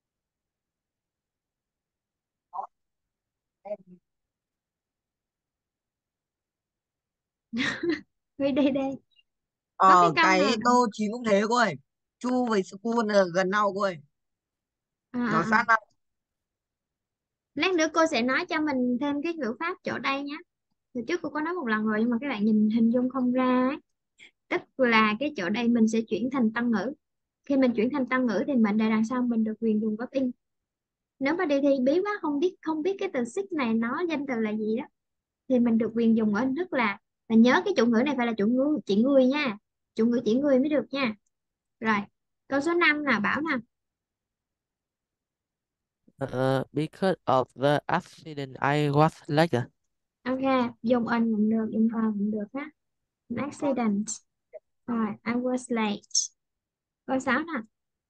Đi đi đi, có cái câu nào Cái động. câu 9 cũng thế cô ơi. Chu với school là gần nhau cô ơi. à, Nó à, à. sát nhau. Lát nữa cô sẽ nói cho mình thêm cái ngữ pháp chỗ đây nhé. Hồi trước cô có nói một lần rồi, nhưng mà các bạn nhìn hình dung không ra ấy. Tức là cái chỗ đây mình sẽ chuyển thành tân ngữ. Khi mình chuyển thành tân ngữ thì mệnh đề đằng sau mình được quyền dùng verb in. Nếu mà đi thi bí quá không biết cái từ sick này nó danh từ là gì đó, thì mình được quyền dùng ở hình thức là nhớ cái chủ ngữ này phải là chủ ngữ chỉ người nha, chủ ngữ chỉ người mới được nha. Rồi câu số 5 là Bảo nè. Because of the accident, I was late. Ok, dùng in cũng được, dùng cũng được ha. An accident. Rồi, I was late. Câu 6 nè,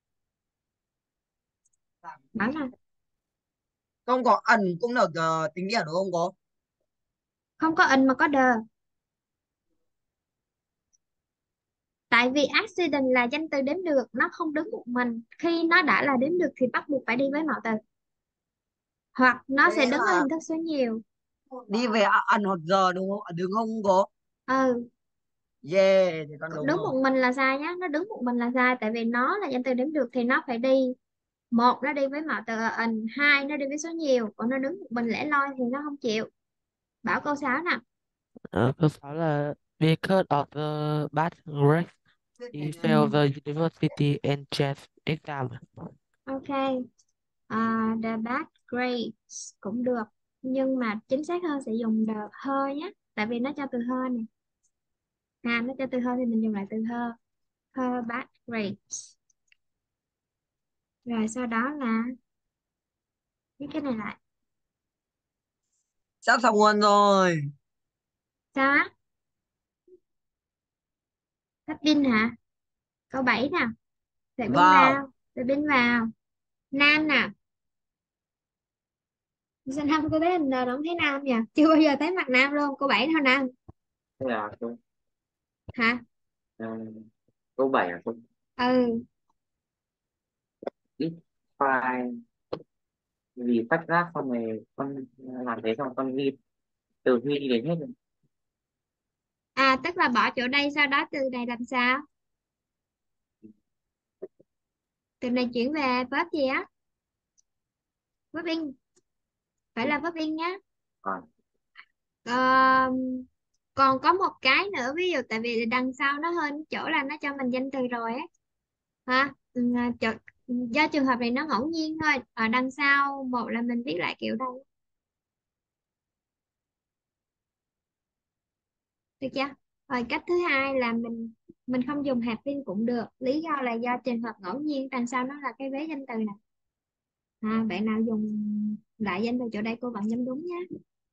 bảo nè. Không có ẩn cũng được tính điểm đúng không cô? Không có in mà có the. Tại vì accident là danh từ đếm được, nó không đứng một mình. Khi nó đã là đếm được thì bắt buộc phải đi với mạo từ. Hoặc nó Thế sẽ đứng ở là hình thức số nhiều. đi về ẩn hoặc giờ đúng không? Đúng không cô? Ừ, Yeah, thì con đúng đứng rồi. một mình là sai nhá. Nó đứng một mình là sai. Tại vì nó là danh từ đếm được thì nó phải đi. Một, nó đi với mạo từ in. Hai, nó đi với số nhiều. Còn nó đứng một mình lẻ loi thì nó không chịu. Bảo câu 6 nè. Câu 6 là because of the bad grades, he failed the university entrance exam. Ok. The bad grades cũng được. Nhưng mà chính xác hơn sẽ dùng the her nhé. Tại vì nó cho từ her nè. Nó cho từ her thì mình dùng lại từ her. Her bad grades. Rồi sau đó là viết cái này lại. Sắp xong luôn rồi. Sao á? Tắt pin hả? Câu 7 nè. Để pin Vào. vào. Để pin vào. Nam nè. Sao Nam cô thấy hình nào không thấy Nam nhỉ? Chưa bao giờ thấy mặt Nam luôn. Câu 7 thôi Nam. Thế là câu Hả? ờ, câu 7 là câu Ừ. ít file, vì tách rác xong rồi con làm thế xong con ghi từ huy đi đến hết rồi. Tức là bỏ chỗ đây sau đó từ này làm sao? Từ này chuyển về verb gì á? Verb in. Phải là verb in nhá. Còn Ờ, còn có một cái nữa, ví dụ tại vì đằng sau nó hơn chỗ là nó cho mình danh từ rồi á. Hả? Do trường hợp này nó ngẫu nhiên thôi. Ở đằng sau một là mình viết lại kiểu đây. Được chưa? Rồi cách thứ hai là mình không dùng hạt viên cũng được. Lý do là do trường hợp ngẫu nhiên đằng sau nó là cái vế danh từ này. Bạn nào dùng lại danh từ chỗ đây cô bạn nhắm đúng nhé.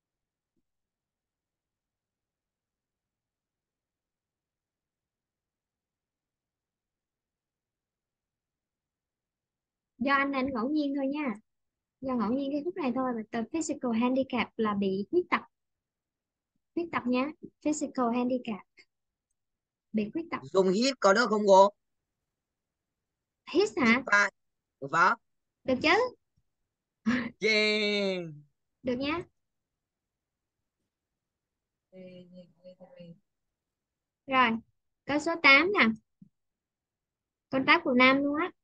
Do anh ngẫu nhiên thôi nha. Do ngẫu nhiên cái khúc này thôi. Và từ physical handicap là bị khuyết tật. Khuyết tật nhá. Physical handicap. Bị khuyết tật. Dùng hit có được không cô? Hit Hit hả? file. Vâng. Được chứ? Yeah. Được nhá. Rồi. Câu số 8 nè. Con tác của Nam luôn á.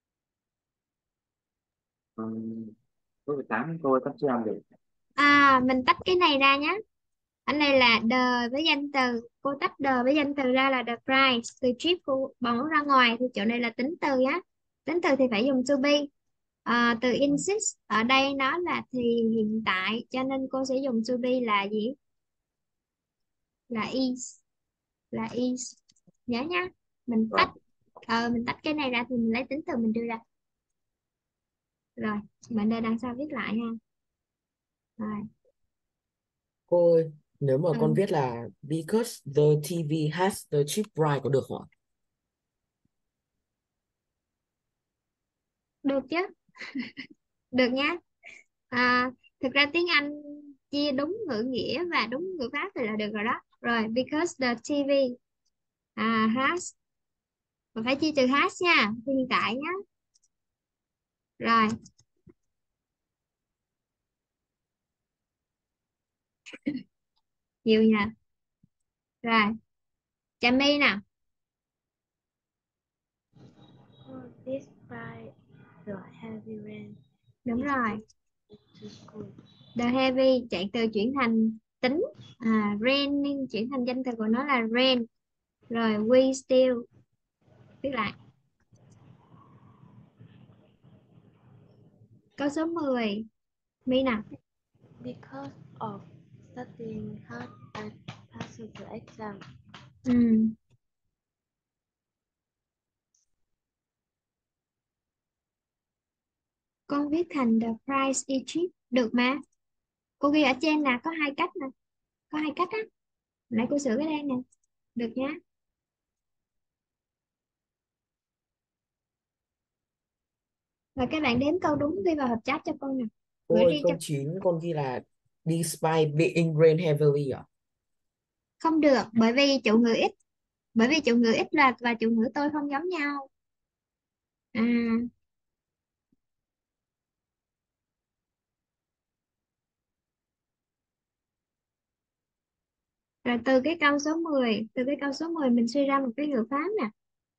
câu 8 tôi con chưa làm được. Mình tách cái này ra nhé. Anh này là the với danh từ. Cô tách the với danh từ ra là the price. Từ trip cô bỏ ra ngoài thì chỗ này là tính từ á. Tính từ thì phải dùng to be. Từ insist ở đây nó là thì hiện tại cho nên cô sẽ dùng to be là gì? Là is. Là is. Nhớ nhá. Mình tách Vâng. mình tách cái này ra thì mình lấy tính từ mình đưa ra. Rồi, mình đây đằng sau viết lại ha. Rồi. Cô ơi, nếu mà con Ừ, viết là because the TV has the cheap price có được không ạ? được chứ? Được nhá. Thực ra tiếng Anh chia đúng ngữ nghĩa và đúng ngữ pháp thì là được rồi đó. Rồi, because the TV has, mà phải chia từ has nha, hiện tại nhá. Rồi, nhiều nha. Rồi, Trà My nè. This by the heavy rain Đúng rồi. to school. The heavy chạy từ chuyển thành tính. Raining chuyển thành danh từ của nó là rain. Rồi, we still viết lại. Câu số 10 My nè. Because of studying hard and passing the exam. Ừ. Con viết thành the price is cheap được mà. Cô ghi ở trên nè, có hai cách nè, có hai cách á. Nãy cô sửa cái đây nè, được nhá. Và các bạn đếm câu đúng ghi vào hộp chat cho con nè, Cô gửi ơi, đi cho. câu 9 con ghi là despite being rain heavily à? Không được, bởi vì chủ ngữ ít, bởi vì chủ ngữ ít là và chủ ngữ tôi không giống nhau. À, rồi từ cái câu số 10, từ cái câu số 10 mình suy ra một cái ngữ pháp nè.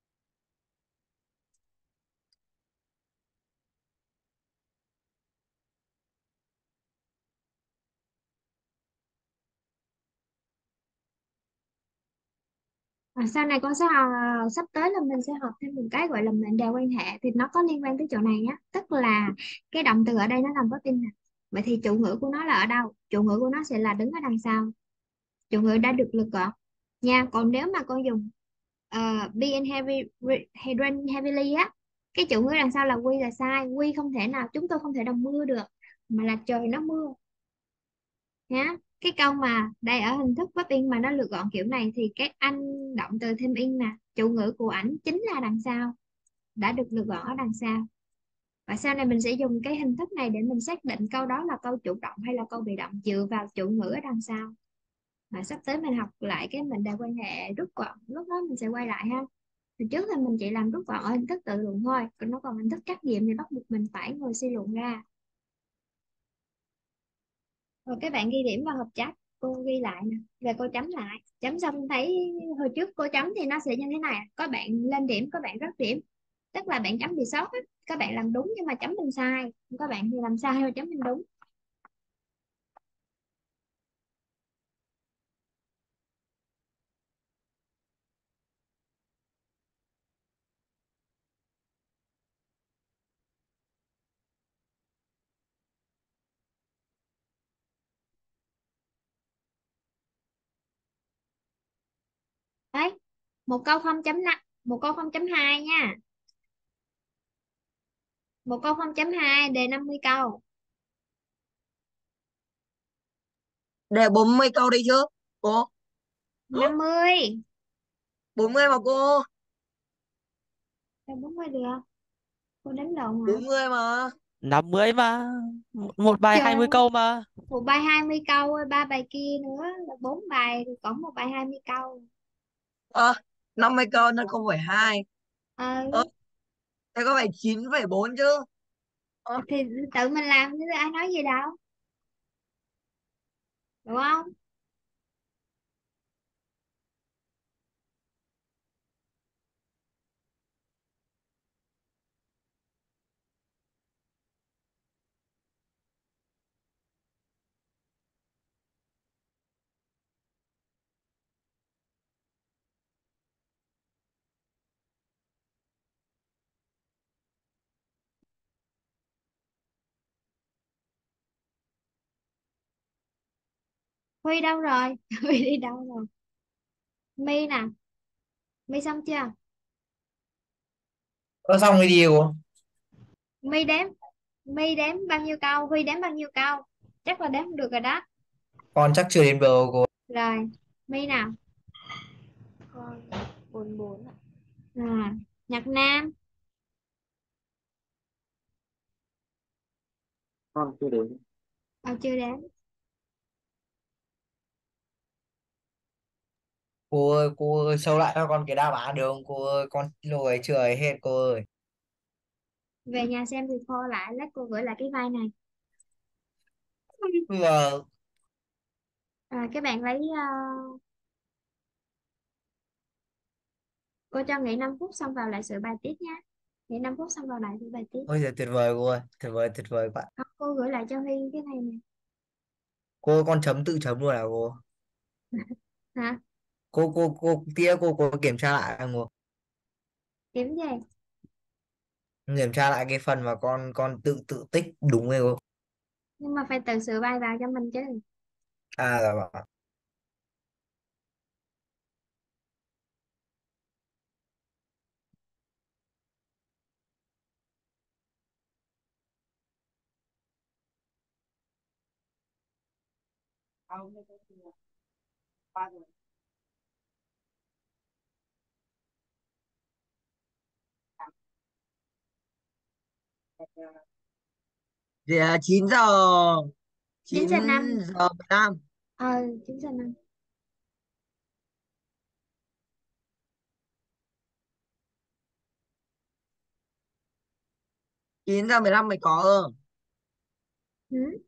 Sau này con sẽ học, sắp tới là mình sẽ học thêm một cái gọi là mệnh đề quan hệ, thì nó có liên quan tới chỗ này nhé, tức là cái động từ ở đây nó làm có tin nè. Vậy thì chủ ngữ của nó là ở đâu? Chủ ngữ của nó sẽ là đứng ở đằng sau, chủ ngữ đã được lực gọn nha. Còn nếu mà con dùng be in rain heavily á, cái chủ ngữ đằng sau là we là sai. We không thể nào, chúng tôi không thể đồng mưa được, mà là trời nó mưa nhá. Cái câu mà đây ở hình thức verb in mà nó lược gọn kiểu này thì cái anh động từ thêm in nè, chủ ngữ của ảnh chính là đằng sau, đã được lược gọn ở đằng sau. Và sau này mình sẽ dùng cái hình thức này để mình xác định câu đó là câu chủ động hay là câu bị động dựa vào chủ ngữ ở đằng sau. Và sắp tới mình học lại cái mệnh đề quan hệ rút gọn, lúc đó mình sẽ quay lại ha. Từ trước thì mình chỉ làm rút gọn ở hình thức tự luận thôi, còn nó còn hình thức trắc nghiệm thì bắt buộc mình phải ngồi suy luận ra. Rồi các bạn ghi điểm vào hộp chat, cô ghi lại nè, và cô chấm lại. Chấm xong thấy hồi trước cô chấm thì nó sẽ như thế này, có bạn lên điểm, có bạn rớt điểm. Tức là bạn chấm bị sót á, các bạn làm đúng nhưng mà chấm mình sai, các bạn thì làm sai và chấm mình đúng. Đấy, một câu không chấm năm, một câu 0.2 nha. Một câu 0.2 đề 50 câu. Để 40 câu đi chứ cô. 50. 40 mà cô. Sao 40 được? Cô đánh lộn hả? 40 mà. 50 mà. Một bài Trời, 20 câu mà. một bài 20 câu, ba bài kia nữa là 4 bài, còn một bài 20 câu. 50 câu nên 0,2. Ờ, Ờ, thế có phải 9,4 chứ. Ờ, thì tự mình làm chứ ai nói gì đâu, đúng không? Huy đâu rồi? Huy đi đâu rồi? My nè, My xong chưa? Có xong rồi đi cô. My đếm, My đếm bao nhiêu câu, Huy đếm bao nhiêu câu? Chắc là đếm không được rồi đó. Con chắc chưa đến bờ cô. Rồi, My nào? Con 44 ạ. Nhật Nam. Con chưa đến. Chưa đếm. Cô ơi sâu lại cho con cái đáp án được không cô ơi, con lỗi chưa ấy hết cô ơi. Về nhà xem thì kho lại, lát cô gửi lại cái file này. Vâng. Các bạn lấy cô cho nghỉ 5 phút xong vào lại sửa bài tiếp nhé. Nghỉ 5 phút xong vào lại sửa bài tiếp. Ôi giời, tuyệt vời cô ơi, tuyệt vời các bạn. Không, cô gửi lại cho Huy cái này nè. Cô ơi, con chấm tự chấm luôn à cô? Hả? Cô tía cô kiểm tra lại không cô? Kiếm gì? Kiểm tra lại cái phần mà con tự tự tích đúng rồi cô. Nhưng mà phải tự sửa bài vào cho mình chứ. À dạ vâng. Dạ, 9 giờ 9 9 giờ 5. giờ 15. 9 giờ 5. 9 giờ 15 mày có Ừ.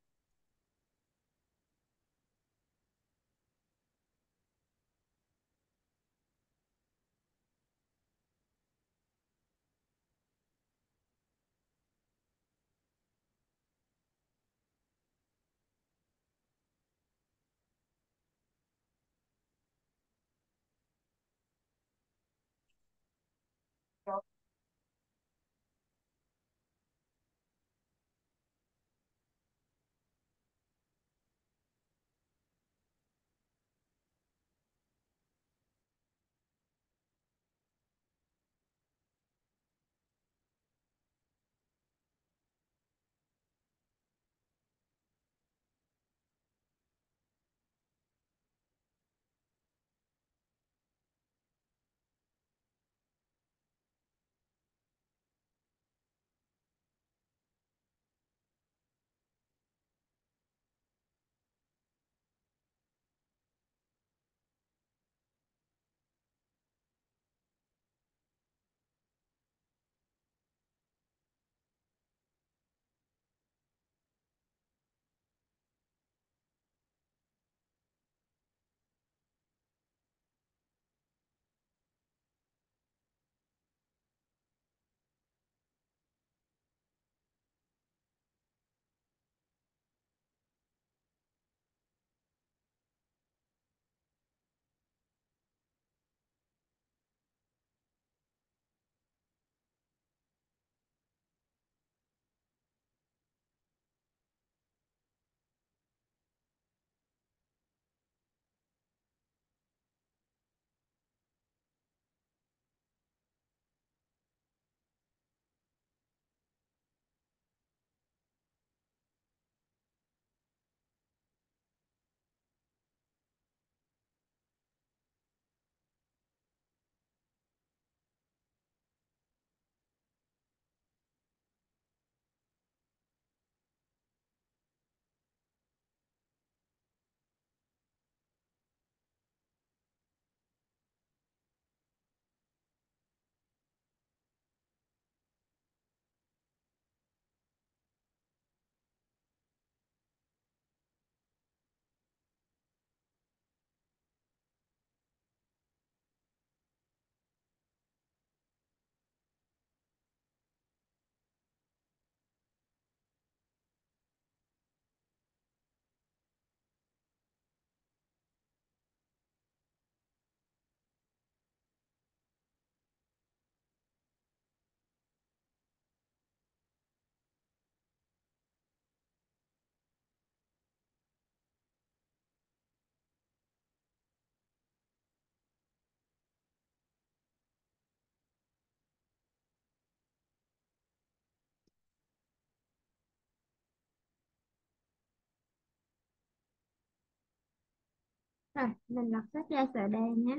Rồi, mình lật sách ra sợ đề nhé.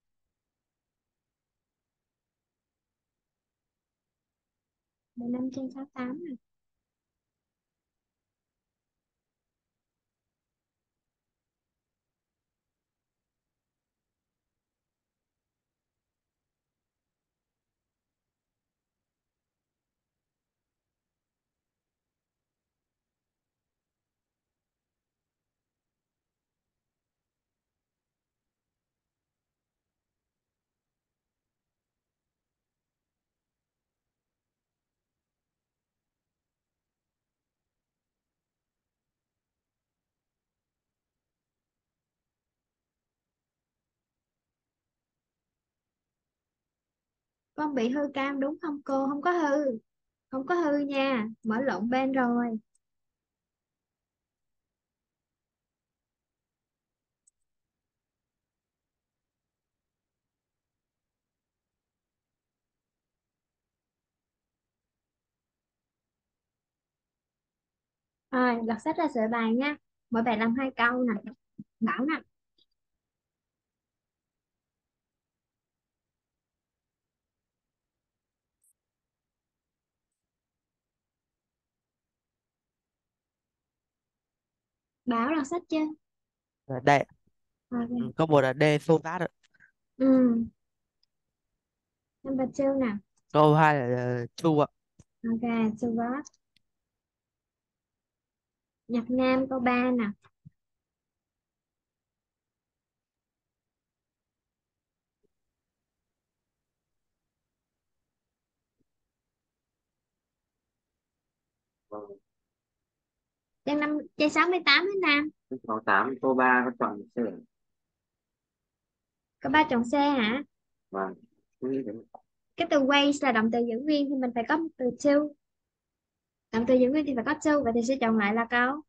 Đề 568 này. Con bị hư cam đúng không cô? Không có hư. Không có hư nha. Mở lộn bên rồi. Rồi, lật sách ra sợ bài nha. Mỗi bạn làm 2 câu nè. Bảo nè. Bảo đọc sách chưa? Đây, Ok. câu 1 là D so that ạ. Ừ. Number 2 nè. Câu 2 là true ạ. Ok, so what? Nhật Nam câu 3 nè. Vâng. Trang 68 hết Nam. 68 câu 3 có chọn C. Câu 3 chọn C hả? Vâng. Tôi nghĩ thế. Cái từ waste là động từ dẫn viên thì mình phải có một từ to. Động từ dẫn viên thì phải có to, vậy thì sẽ chọn lại là câu.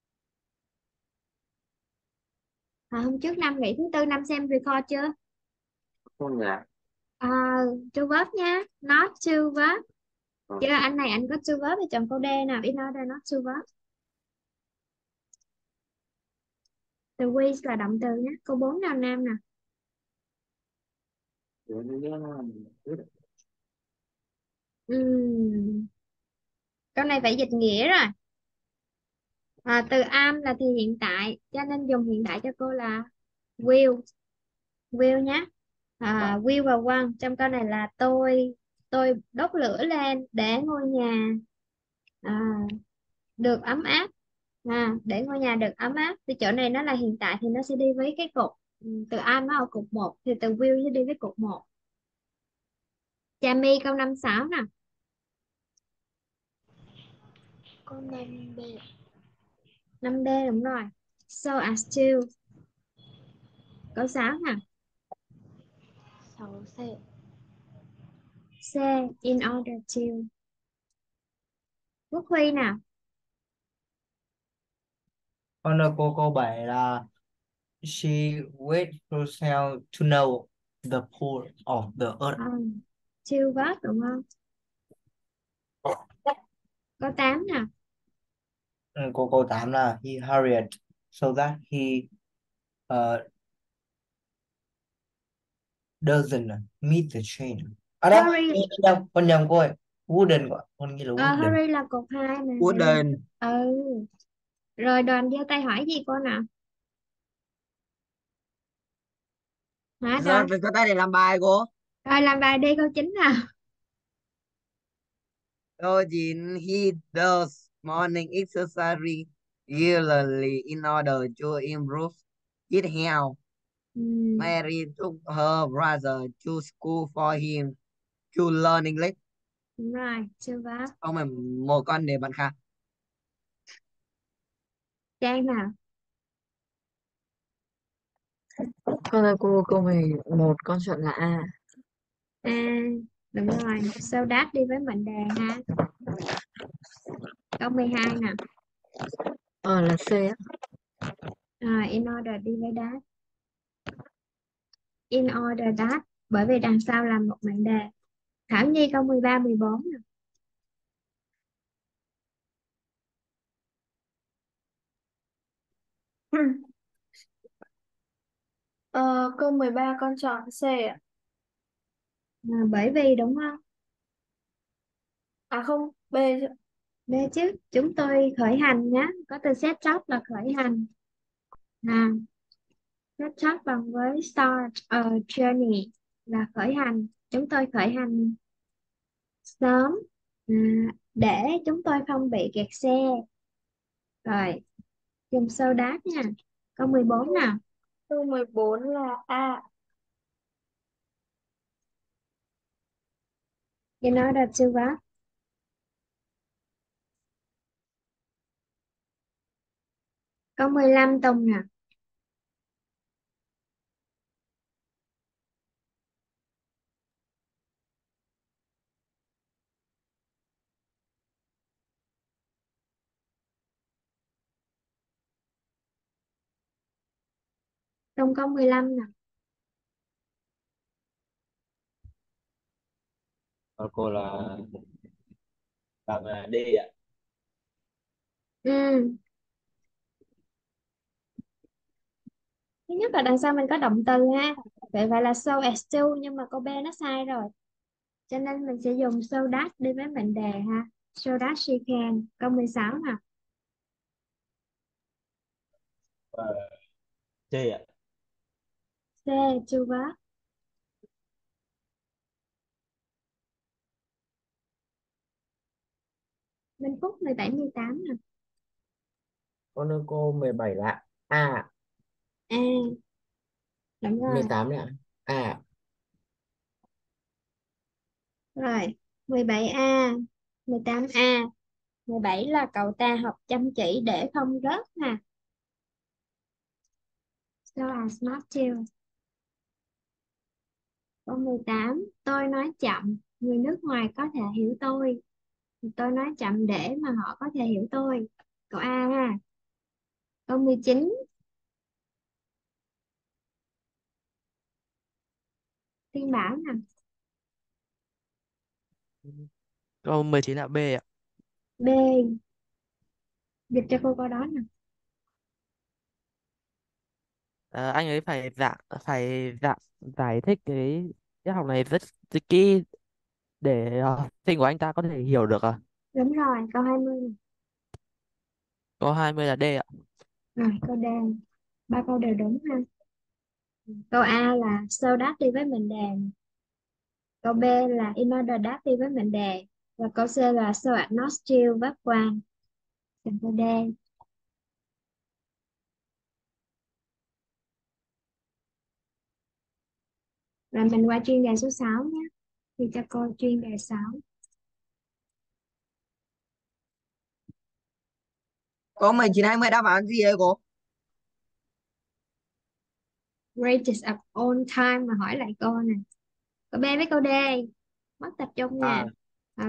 Hôm trước Nam nghỉ thứ tư, Nam xem record chưa? Không nhỉ? À, to verb nha, not to verb. Vâng. Chứ anh này anh có to verb thì chọn câu D nào, in order not to verb. Từ waste là động từ nhé. Câu 4 nào Nam nè. Thế nên Câu này phải dịch nghĩa rồi. Từ am là thì hiện tại, cho nên dùng hiện tại cho cô là will. Will nhé. Will và one trong câu này là tôi đốt lửa lên để ngôi nhà được ấm áp. Để ngôi nhà được ấm áp thì chỗ này nó là hiện tại thì nó sẽ đi với cái cột từ am nó ở cột 1 thì từ will sẽ đi với cột 1. Trà My câu 56 nè. Câu 5B. 5D đúng rồi. So as to. Câu 6 nè. 6C. C in order to. Quốc Huy nào. Con ơi, cô câu 7 là she wait herself to know the pole of the earth. To verb đúng không? Câu 8 nè. Cô câu 8 là he hurried so that he uh, doesn't meet the train. Đâu, Hurry. con nhầm cô ơi. Wooden gọi, con nghĩ là wooden. Hurry là cột 2 mà. Wooden. Ừ. Rồi đoàn giơ tay hỏi gì cô nào? Hả Sao đoàn? phải có tay để làm bài cô? Rồi làm bài đi câu 9 nào. Câu 9, he does morning exercise regularly in order to improve his health. Mary took her brother to school for him to learn English. Đúng rồi, to verb. Không phải một con để bạn khác. Trang nào. Con ơi cô, câu 11 con chọn là A. Đúng rồi. So that đi với mệnh đề ha. Câu 12 nè. Là C á. In order đi với that. In order that. Bởi vì đằng sau là một mệnh đề. Thảo Nhi câu 13, 14 nè. Câu 13 con chọn C ạ. Bởi vì đúng không? À không, B chứ. B chứ. Chúng tôi khởi hành nhé. Có từ set off là khởi hành. Set off bằng với start a journey là khởi hành. Chúng tôi khởi hành sớm để chúng tôi không bị kẹt xe. Rồi, dùng so đát nha. Câu 14 nào. Câu 14 là A. In order to what? Câu 15 Tùng nè. Tùng câu 15 nè. Cô là bằng D ạ. Ừ. Thứ nhất là đằng sau mình có động từ ha. Vậy là so as to, nhưng mà câu B nó sai rồi. Cho nên mình sẽ dùng so that đi với mệnh đề ha. So that she can. Câu 16 nè. C ạ. C, to verb. Minh Phúc 17, 18 nè. Con ơi cô 17 là A. A, đúng rồi. 18 là A. Rồi, 17A, 18A. 17 là cậu ta học chăm chỉ để không rớt nè. So as not to. Câu 18, tôi nói chậm, người nước ngoài có thể hiểu tôi. Tôi nói chậm để mà họ có thể hiểu tôi. Câu A ha. Câu 19, Thiên Bảo nè. Câu 19 là B ạ. B, dịch cho cô câu đó nè. Anh ấy giải thích cái tiết học này rất kỹ để học sinh của anh ta có thể hiểu được à. Đúng rồi, câu 20 nè. Câu 20 là D ạ. Rồi, câu D. Ba câu đều đúng ha. Câu A là so đáp đi với mệnh đề. Câu B là in order đáp đi với mệnh đề. Và câu C là so at not still vấp quan. Chọn câu D. Rồi mình qua chuyên đề số 6 nhé. Thì cho cô chuyên đề 6. Có 19 20 đáp án gì đấy cô? Greatest of all time mà hỏi lại cô nè. Câu B với câu D. Mất tập trung nha. Ừ,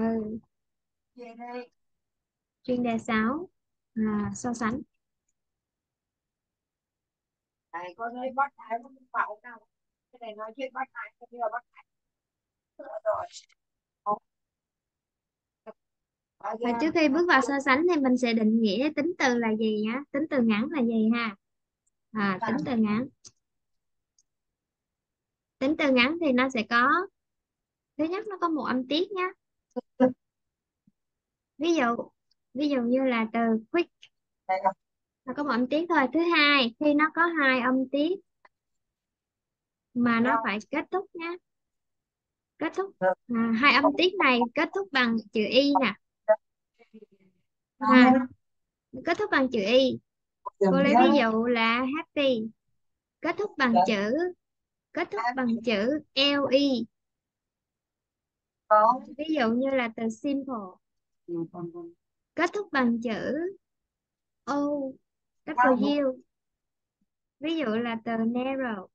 chuyên đề 6 là so sánh. Này con ơi, bắt thái không bảo nào. Cái này nói chuyện bắt thái, bây giờ bắt thái rồi. Không. Và trước khi bước vào so sánh thì mình sẽ định nghĩa tính từ là gì nhá. Tính từ ngắn là gì ha? Tính từ ngắn. Tính từ ngắn thì nó sẽ có, thứ nhất nó có một âm tiết nhá. Ví dụ ví dụ như là từ quick, nó có một âm tiết thôi. Thứ hai, khi nó có hai âm tiết mà nó phải kết thúc nhá. Kết thúc hai âm tiết này kết thúc bằng chữ y nè. Kết thúc bằng chữ y. Cô lấy ví dụ là happy, kết thúc bằng chữ le. Ví dụ như là từ simple, kết thúc bằng chữ o w. Ví dụ là từ narrow.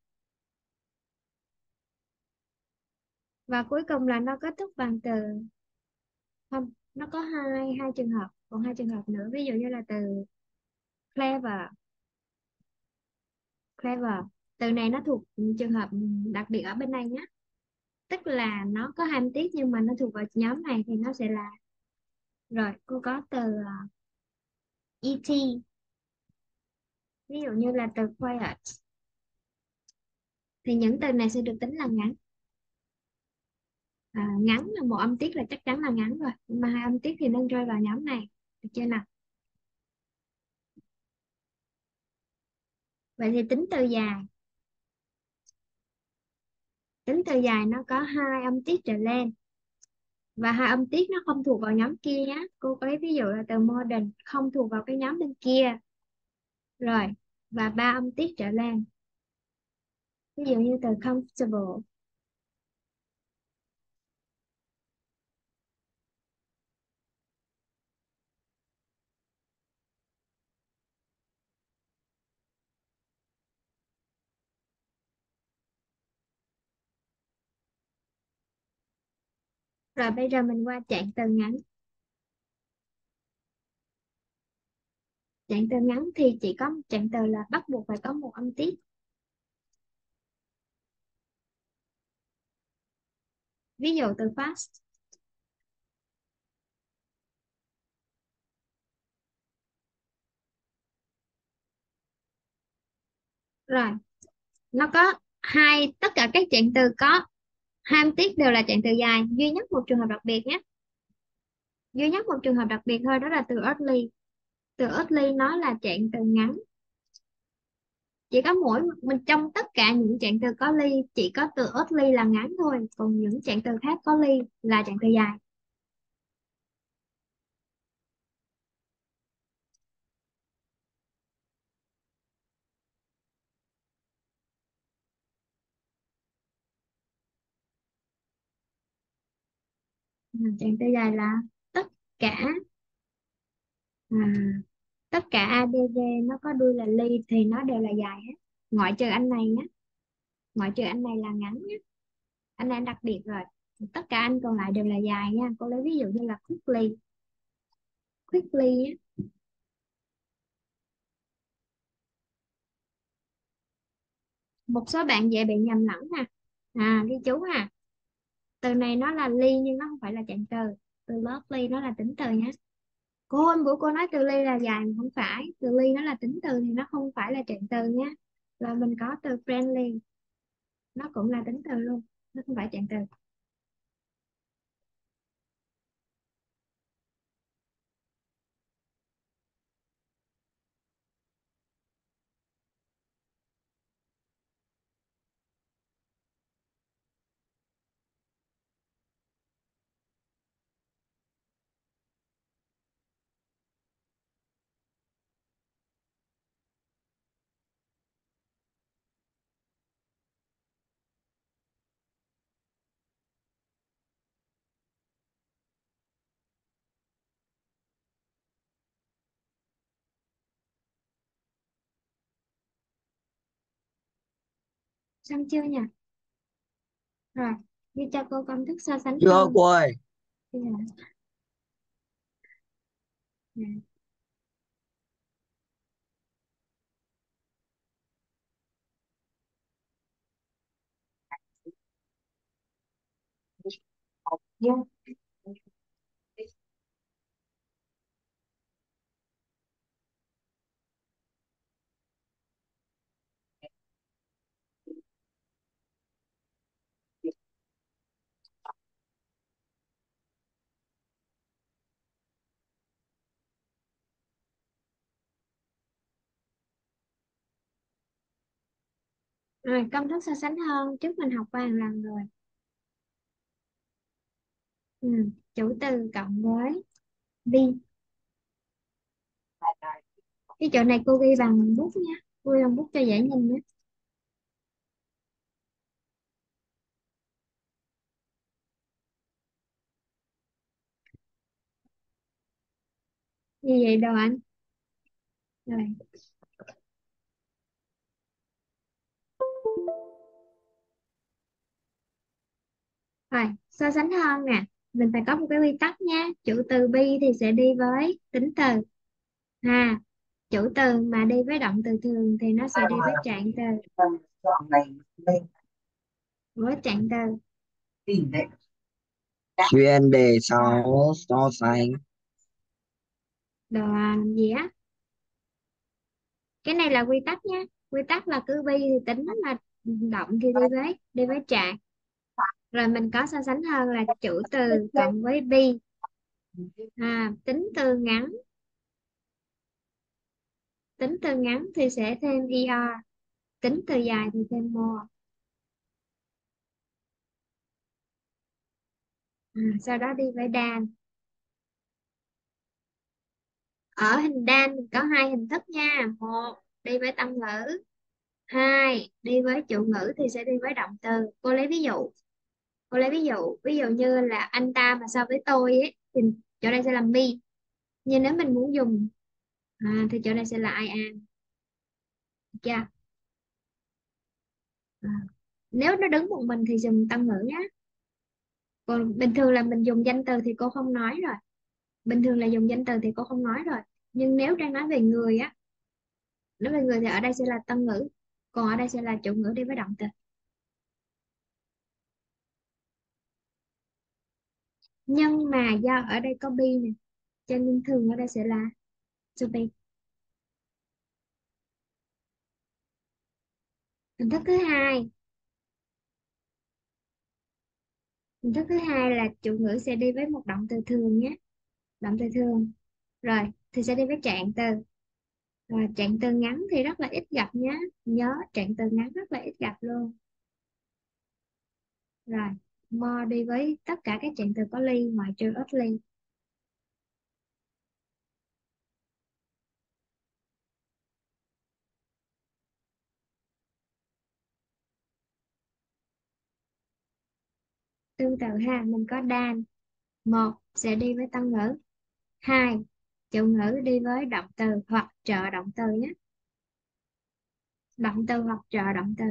Và cuối cùng là nó kết thúc bằng từ, không, nó có hai trường hợp, còn hai trường hợp nữa. Ví dụ như là từ clever. Clever, từ này nó thuộc trường hợp đặc biệt ở bên này nhé. Tức là nó có hai âm tiết nhưng mà nó thuộc vào nhóm này thì nó sẽ là, rồi cô có từ et. Ví dụ như là từ quiet, thì những từ này sẽ được tính là ngắn. Ngắn là một âm tiết là chắc chắn là ngắn rồi, nhưng mà hai âm tiết thì nên rơi vào nhóm này, được chưa nào? Vậy thì tính từ dài. Tính từ dài nó có hai âm tiết trở lên, và hai âm tiết nó không thuộc vào nhóm kia nhé. Cô có lấy ví dụ là từ modern không thuộc vào cái nhóm bên kia. Rồi, và ba âm tiết trở lên. Ví dụ như từ comfortable. Rồi bây giờ mình qua trạng từ ngắn. Trạng từ ngắn thì chỉ có một trạng từ là bắt buộc phải có một âm tiết. Ví dụ từ fast. Rồi, Nó có tất cả các trạng từ có hai âm tiết đều là trạng từ dài, duy nhất một trường hợp đặc biệt nhé, duy nhất một trường hợp đặc biệt thôi, đó là từ early. Từ early nó là trạng từ ngắn, chỉ có mình trong tất cả những trạng từ có ly chỉ có từ early là ngắn thôi, còn những trạng từ khác có ly là trạng từ dài. Trạng từ dài là tất cả à, tất cả ADD nó có đuôi là ly thì nó đều là dài hết, ngoại trừ anh này nhé, ngoại trừ anh này là ngắn nhé, anh này đặc biệt rồi, tất cả anh còn lại đều là dài nha. Cô lấy ví dụ như là quickly. Quickly á. Một số bạn dễ bị nhầm lẫn ha, ghi chú ha, từ này nó là ly nhưng nó không phải là trạng từ. Từ lovely nó là tính từ nhé. Hôm bữa cô nói từ ly là dài mà không phải, từ ly nó là tính từ thì nó không phải là trạng từ nhé. Rồi mình có từ friendly, nó cũng là tính từ luôn, nó không phải trạng từ. Xong chưa nhỉ? Rồi ghi cho cô công thức so sánh Chưa hơn. cô ơi. Bây giờ, nè, rồi công thức so sánh hơn trước mình học qua một lần rồi. Chủ từ cộng với be. Cái chỗ này cô ghi bằng bút nhé, cô ghi bằng bút cho dễ nhìn nhé. Như vậy đâu anh? Rồi. Rồi, so sánh hơn nè, mình phải có một cái quy tắc nha. Chủ từ be thì sẽ đi với tính từ. Chủ từ mà đi với động từ thường thì nó sẽ đi với trạng từ. Với trạng từ. Chuyên đề 6 so sánh. Đồ gì á? Cái này là quy tắc nha. Quy tắc là cứ be thì tính là động thì đi với trạng. Rồi mình có so sánh hơn là chủ từ cộng với be. Tính từ ngắn. Tính từ ngắn thì sẽ thêm er. Tính từ dài thì thêm more. Sau đó đi với dan. Ở hình đan mình có hai hình thức nha. Một, đi với tâm ngữ. Hai, đi với chủ ngữ thì sẽ đi với động từ. Cô lấy ví dụ. Ví dụ như là anh ta mà so với tôi ấy, thì chỗ đây sẽ là me. Nhưng nếu mình muốn dùng thì chỗ này sẽ là I am. Được chưa? À, Nếu nó đứng một mình thì dùng tâm ngữ nhé. Còn bình thường là mình dùng danh từ thì cô không nói rồi. Bình thường là dùng danh từ thì cô không nói rồi. Nhưng nếu đang nói về người á, nói về người thì ở đây sẽ là tâm ngữ, còn ở đây sẽ là chủ ngữ đi với động từ. Nhưng mà do ở đây có be nè, cho nên thường ở đây sẽ là to be. Hình thức thứ hai, hình thức thứ hai là chủ ngữ sẽ đi với một động từ thường nhé, động từ thường. Rồi thì sẽ đi với trạng từ. Rồi trạng từ ngắn thì rất là ít gặp nhé, nhớ trạng từ ngắn rất là ít gặp luôn. Rồi more đi với tất cả các trạng từ có ly ngoại trừ only. Tương tự ha, mình có than. Một sẽ đi với tân ngữ. Hai, chủ ngữ đi với động từ hoặc trợ động từ nhé, động từ hoặc trợ động từ.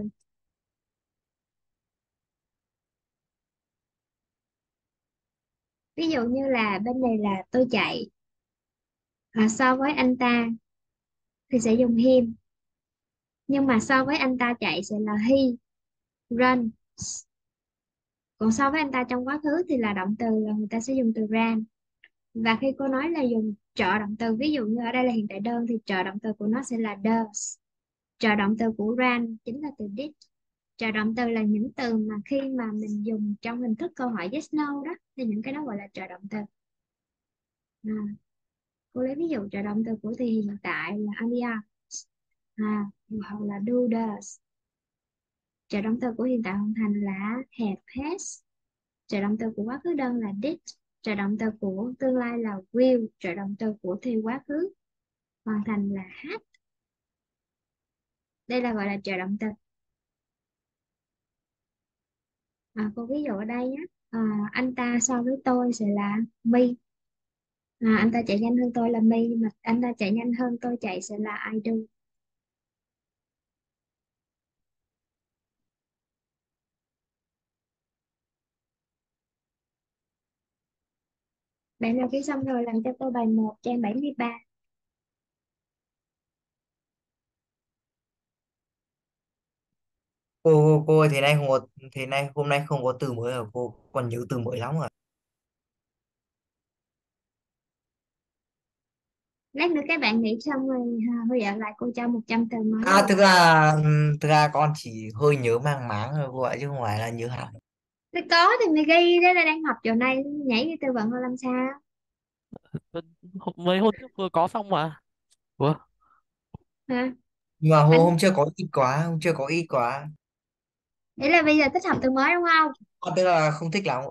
Ví dụ như là bên này là tôi chạy, so với anh ta thì sẽ dùng him, nhưng mà so với anh ta chạy sẽ là he run. Còn so với anh ta trong quá khứ thì là động từ, là người ta sẽ dùng từ ran. Và khi cô nói là dùng trợ động từ, ví dụ như ở đây là hiện tại đơn thì trợ động từ của nó sẽ là does. Trợ động từ của ran chính là từ did. Trợ động từ là những từ mà khi mà mình dùng trong hình thức câu hỏi yes no đó, thì những cái đó gọi là trợ động từ. À, cô lấy ví dụ trợ động từ của thì hiện tại là are, hoặc là do does. Trợ động từ của hiện tại hoàn thành là have has. Trợ động từ của quá khứ đơn là did. Trợ động từ của tương lai là will. Trợ động từ của thì quá khứ hoàn thành là had. Đây là gọi là trợ động từ. Cô ví dụ ở đây nhé. Anh ta so với tôi sẽ là me. Anh ta chạy nhanh hơn tôi là me, nhưng mà anh ta chạy nhanh hơn tôi chạy sẽ là I do. Bạn nào ký xong rồi làm cho tôi bài 1 trang 73. Cô ơi, thế này không có, thế này hôm nay không có từ mới rồi, cô còn nhớ từ mới lắm rồi. Lát nữa các bạn nghĩ xong rồi Huy ở lại cô cho 100 từ mới. Thực ra con chỉ hơi nhớ mang máng thôi cô ạ, chứ không phải là nhớ hẳn. Thế có thì mày ghi đấy, là đang học chỗ này nhảy cái từ vựng là làm sao? Mấy hôm trước vừa có xong mà. Ủa? Hả? Nhưng mà Anh hôm chưa có ít quá, hôm chưa có ít quá. nghĩ là bây giờ thích học từ mới đúng không? Tức là không thích lắm.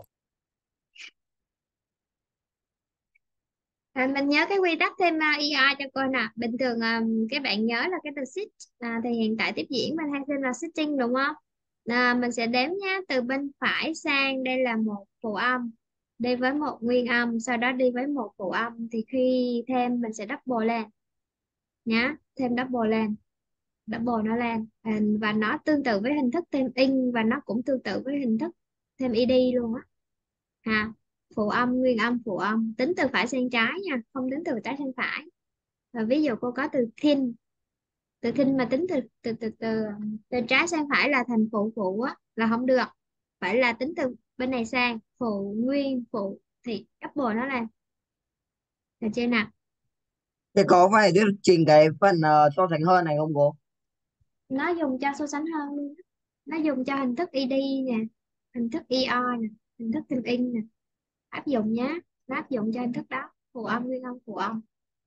Mình nhớ cái quy tắc thêm ER cho cô nè. Bình thường các bạn nhớ là cái từ sit thì hiện tại tiếp diễn mình hay xem là sitting đúng không? Mình sẽ đếm nhá, từ bên phải sang đây là một phụ âm đi với một nguyên âm, sau đó đi với một phụ âm, thì khi thêm mình sẽ double lên nhá, thêm double lên, double nó lên. Và nó tương tự với hình thức thêm in, và nó cũng tương tự với hình thức thêm ed luôn á. Phụ âm nguyên âm phụ âm, tính từ phải sang trái nha, không tính từ trái sang phải. Ví dụ cô có từ thin, từ thin mà tính từ từ trái sang phải là thành phụ á, là không được. Phải là tính từ bên này sang phụ nguyên phụ thì double nó lên, được chưa nào? Thế có phải thuyết trình cái phần so sánh hơn này không cô? Nó dùng cho so sánh hơn luôn á. Nó dùng cho hình thức ed nè, hình thức nè, hình thức thêm in nè, áp dụng nhá. Nó áp dụng cho hình thức đó, phụ âm nguyên âm phụ âm.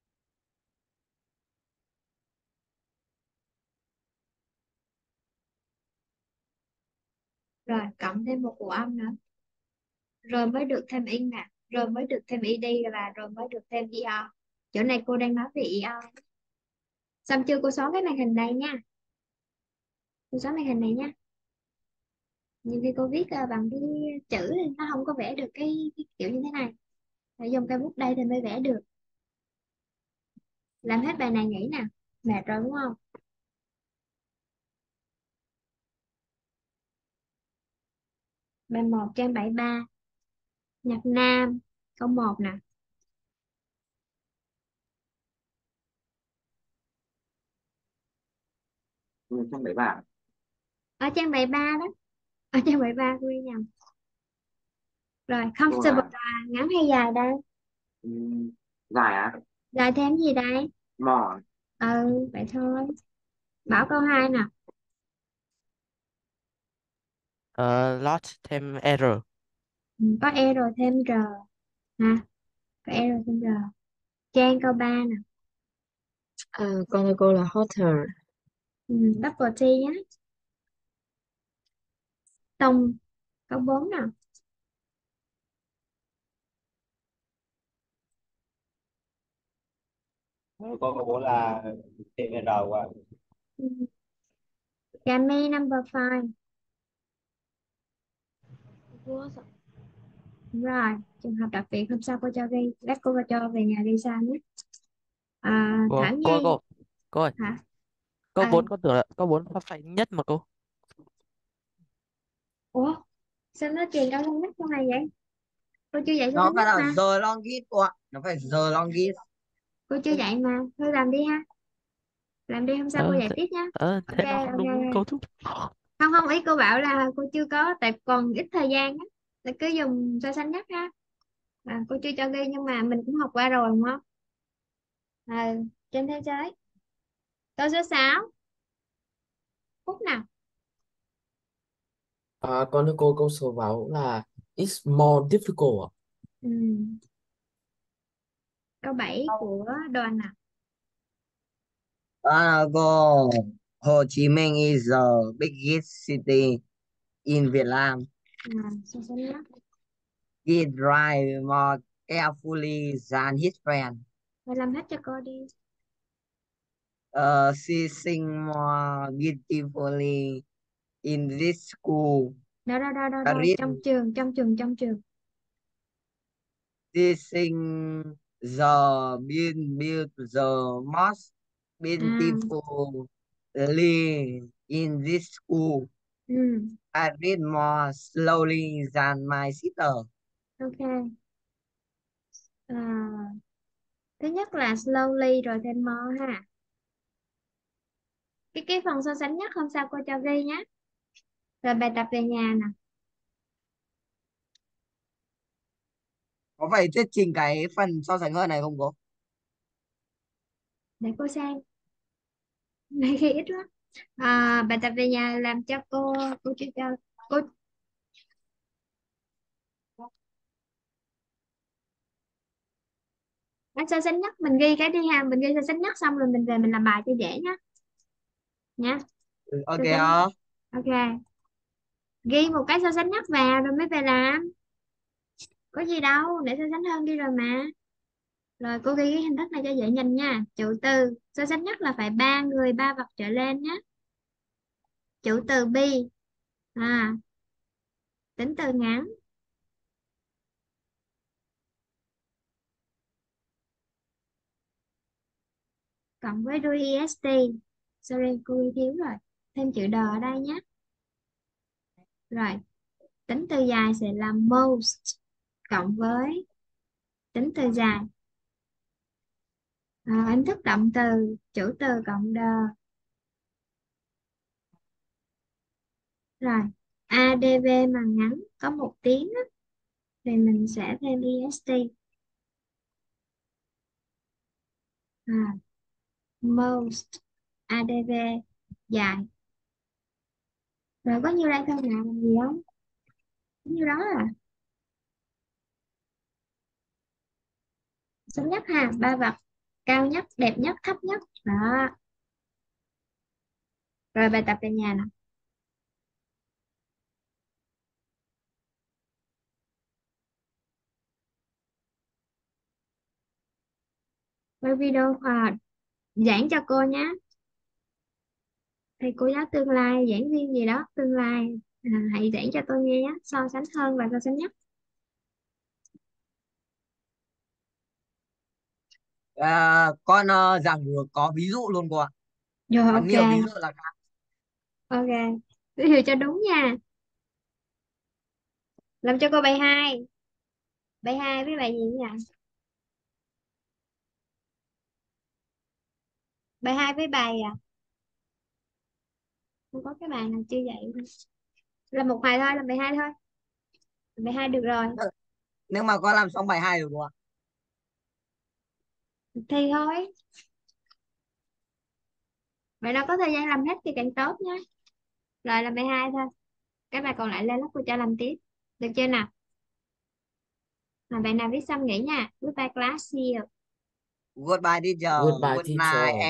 Rồi cộng thêm một phụ âm nữa, rồi mới được thêm in nè, rồi mới được thêm ed, và rồi mới được thêm er. Chỗ này cô đang nói về er. Xong chưa? Cô xóa cái màn hình này nha, cô xóa màn hình này nha. Nhiều khi cô viết bằng cái chữ thì nó không có vẽ được cái kiểu như thế này, phải dùng cây bút đây thì mới vẽ được. Làm hết bài này nghỉ nè, mệt rồi đúng không? Bài 1 trang 73, nhạc nam câu 1 nè. Trong đấy bạn. Ở trang 73 đó, ở trang 73 cô ghi nhầm. Rồi Cô comfortable là là ngắn hay dài đây? dài á, Dài thêm gì đây? mỏi. Ừ vậy thôi. Bảo câu 2 nè. Lot thêm R. Có E rồi thêm R ha. Có E rồi thêm R. Trang câu 3 nè. Con thưa cô là hotter. Double T nhé. Tông câu 4 nè. Con có bố là TR qua. Gamma number 5. Was Rồi, trường hợp đặc biệt hôm sau cô cho ghi, lát cô cho về nhà ghi sao nhé. Thảo Nhi Cô ơi, hả? câu À, 4 con tưởng là câu 4 phát phải nhất mà cô. ủa, sao nó truyền câu nhanh nhất trong này vậy? Cô chưa dạy sao Nó nhanh phải nhất là mà. the longest cô ạ. Nó phải the longest. Cô chưa dạy mà. Thôi làm đi ha. Làm đi hôm sau cô dạy tiếp nha. Ok, Thế nó không ok, đúng câu ok. thúc. Không, không, ý cô bảo là cô chưa có, tại còn ít thời gian á. Thì cứ dùng so sánh nhất ha. Cô chưa cho ghi nhưng mà mình cũng học qua rồi đúng không? Trên thế giới. Câu số 6. Phút nào? Con thưa cô câu số 6 là it's more difficult ạ. Ừ. Câu 7 của đoàn nào? Cô, Hồ Chí Minh is the biggest city in Vietnam. So sánh nhất. He drive more carefully than his friend. Phải làm hết cho cô đi. She sing more beautifully in this school. Đâu. Trong Karin, trường. she sing the most À, beautifully in this school. ừ, I read more slowly than my sister. ok. À, thứ nhất là slowly rồi thêm more ha. Cái phần so sánh nhất hôm sau cô cho ghi nhé. Rồi bài tập về nhà nè. Có phải thuyết trình cái phần so sánh hơn này không cô? Để cô xem. Này ghi ít lắm. Bài tập về nhà làm cho cô chưa cho cô. Anh so sánh nhất mình ghi cái đi ha, mình ghi so sánh nhất xong rồi mình về mình làm bài cho dễ nhá. Nha. Ok So sánh. đó. Ok. Ghi một cái so sánh nhất vào rồi mới về làm. Có gì đâu, để so sánh hơn đi rồi mà. Rồi cô ghi cái hình thức này cho dễ nhìn nha. Chủ từ so sánh nhất là phải ba người ba vật trở lên nhé. Chủ từ be. À, tính từ ngắn. Cộng với đuôi est. Sorry, cô ghi thiếu rồi. Thêm chữ đờ ở đây nhé. Rồi, tính từ dài sẽ là most. Cộng với tính từ dài. Hình thức động từ, chủ từ cộng đờ. Rồi, adv mà ngắn có một tiếng á, thì mình sẽ thêm est. Most adv dài. Rồi có nhiêu đây thôi nào làm gì không? Có nhiêu đó à? Số nhất ha, ba vật. Cao nhất, đẹp nhất, thấp nhất. Đó. Rồi bài tập về nhà nè. Quay video giảng cho cô nhé. Thầy cô giáo tương lai, giảng viên gì đó tương lai, hãy giảng cho tôi nghe nhé. So sánh hơn và so sánh nhất. Con giảng vừa có ví dụ luôn cô ạ. Rồi Và ok. nhiều ví dụ là khác. Ok. Tôi hiểu cho đúng nha. Làm cho cô bài 2. Bài 2 với bài gì nhỉ? Bài 2 với bài không có cái bài nào chưa dạy. Làm một bài thôi, làm bài 2 thôi. Làm bài 2 được rồi. Nếu mà con làm xong bài 2 được cô ạ. Thì thôi. Vậy nào có thời gian làm hết thì càng tốt nhé. Rồi làm bài 2 thôi. Cái bài còn lại lên lớp cô cho làm tiếp. Được chưa nào? Bạn nào viết xong nghỉ nha. Goodbye class, see you. Goodbye teacher. Goodbye Good teacher. night.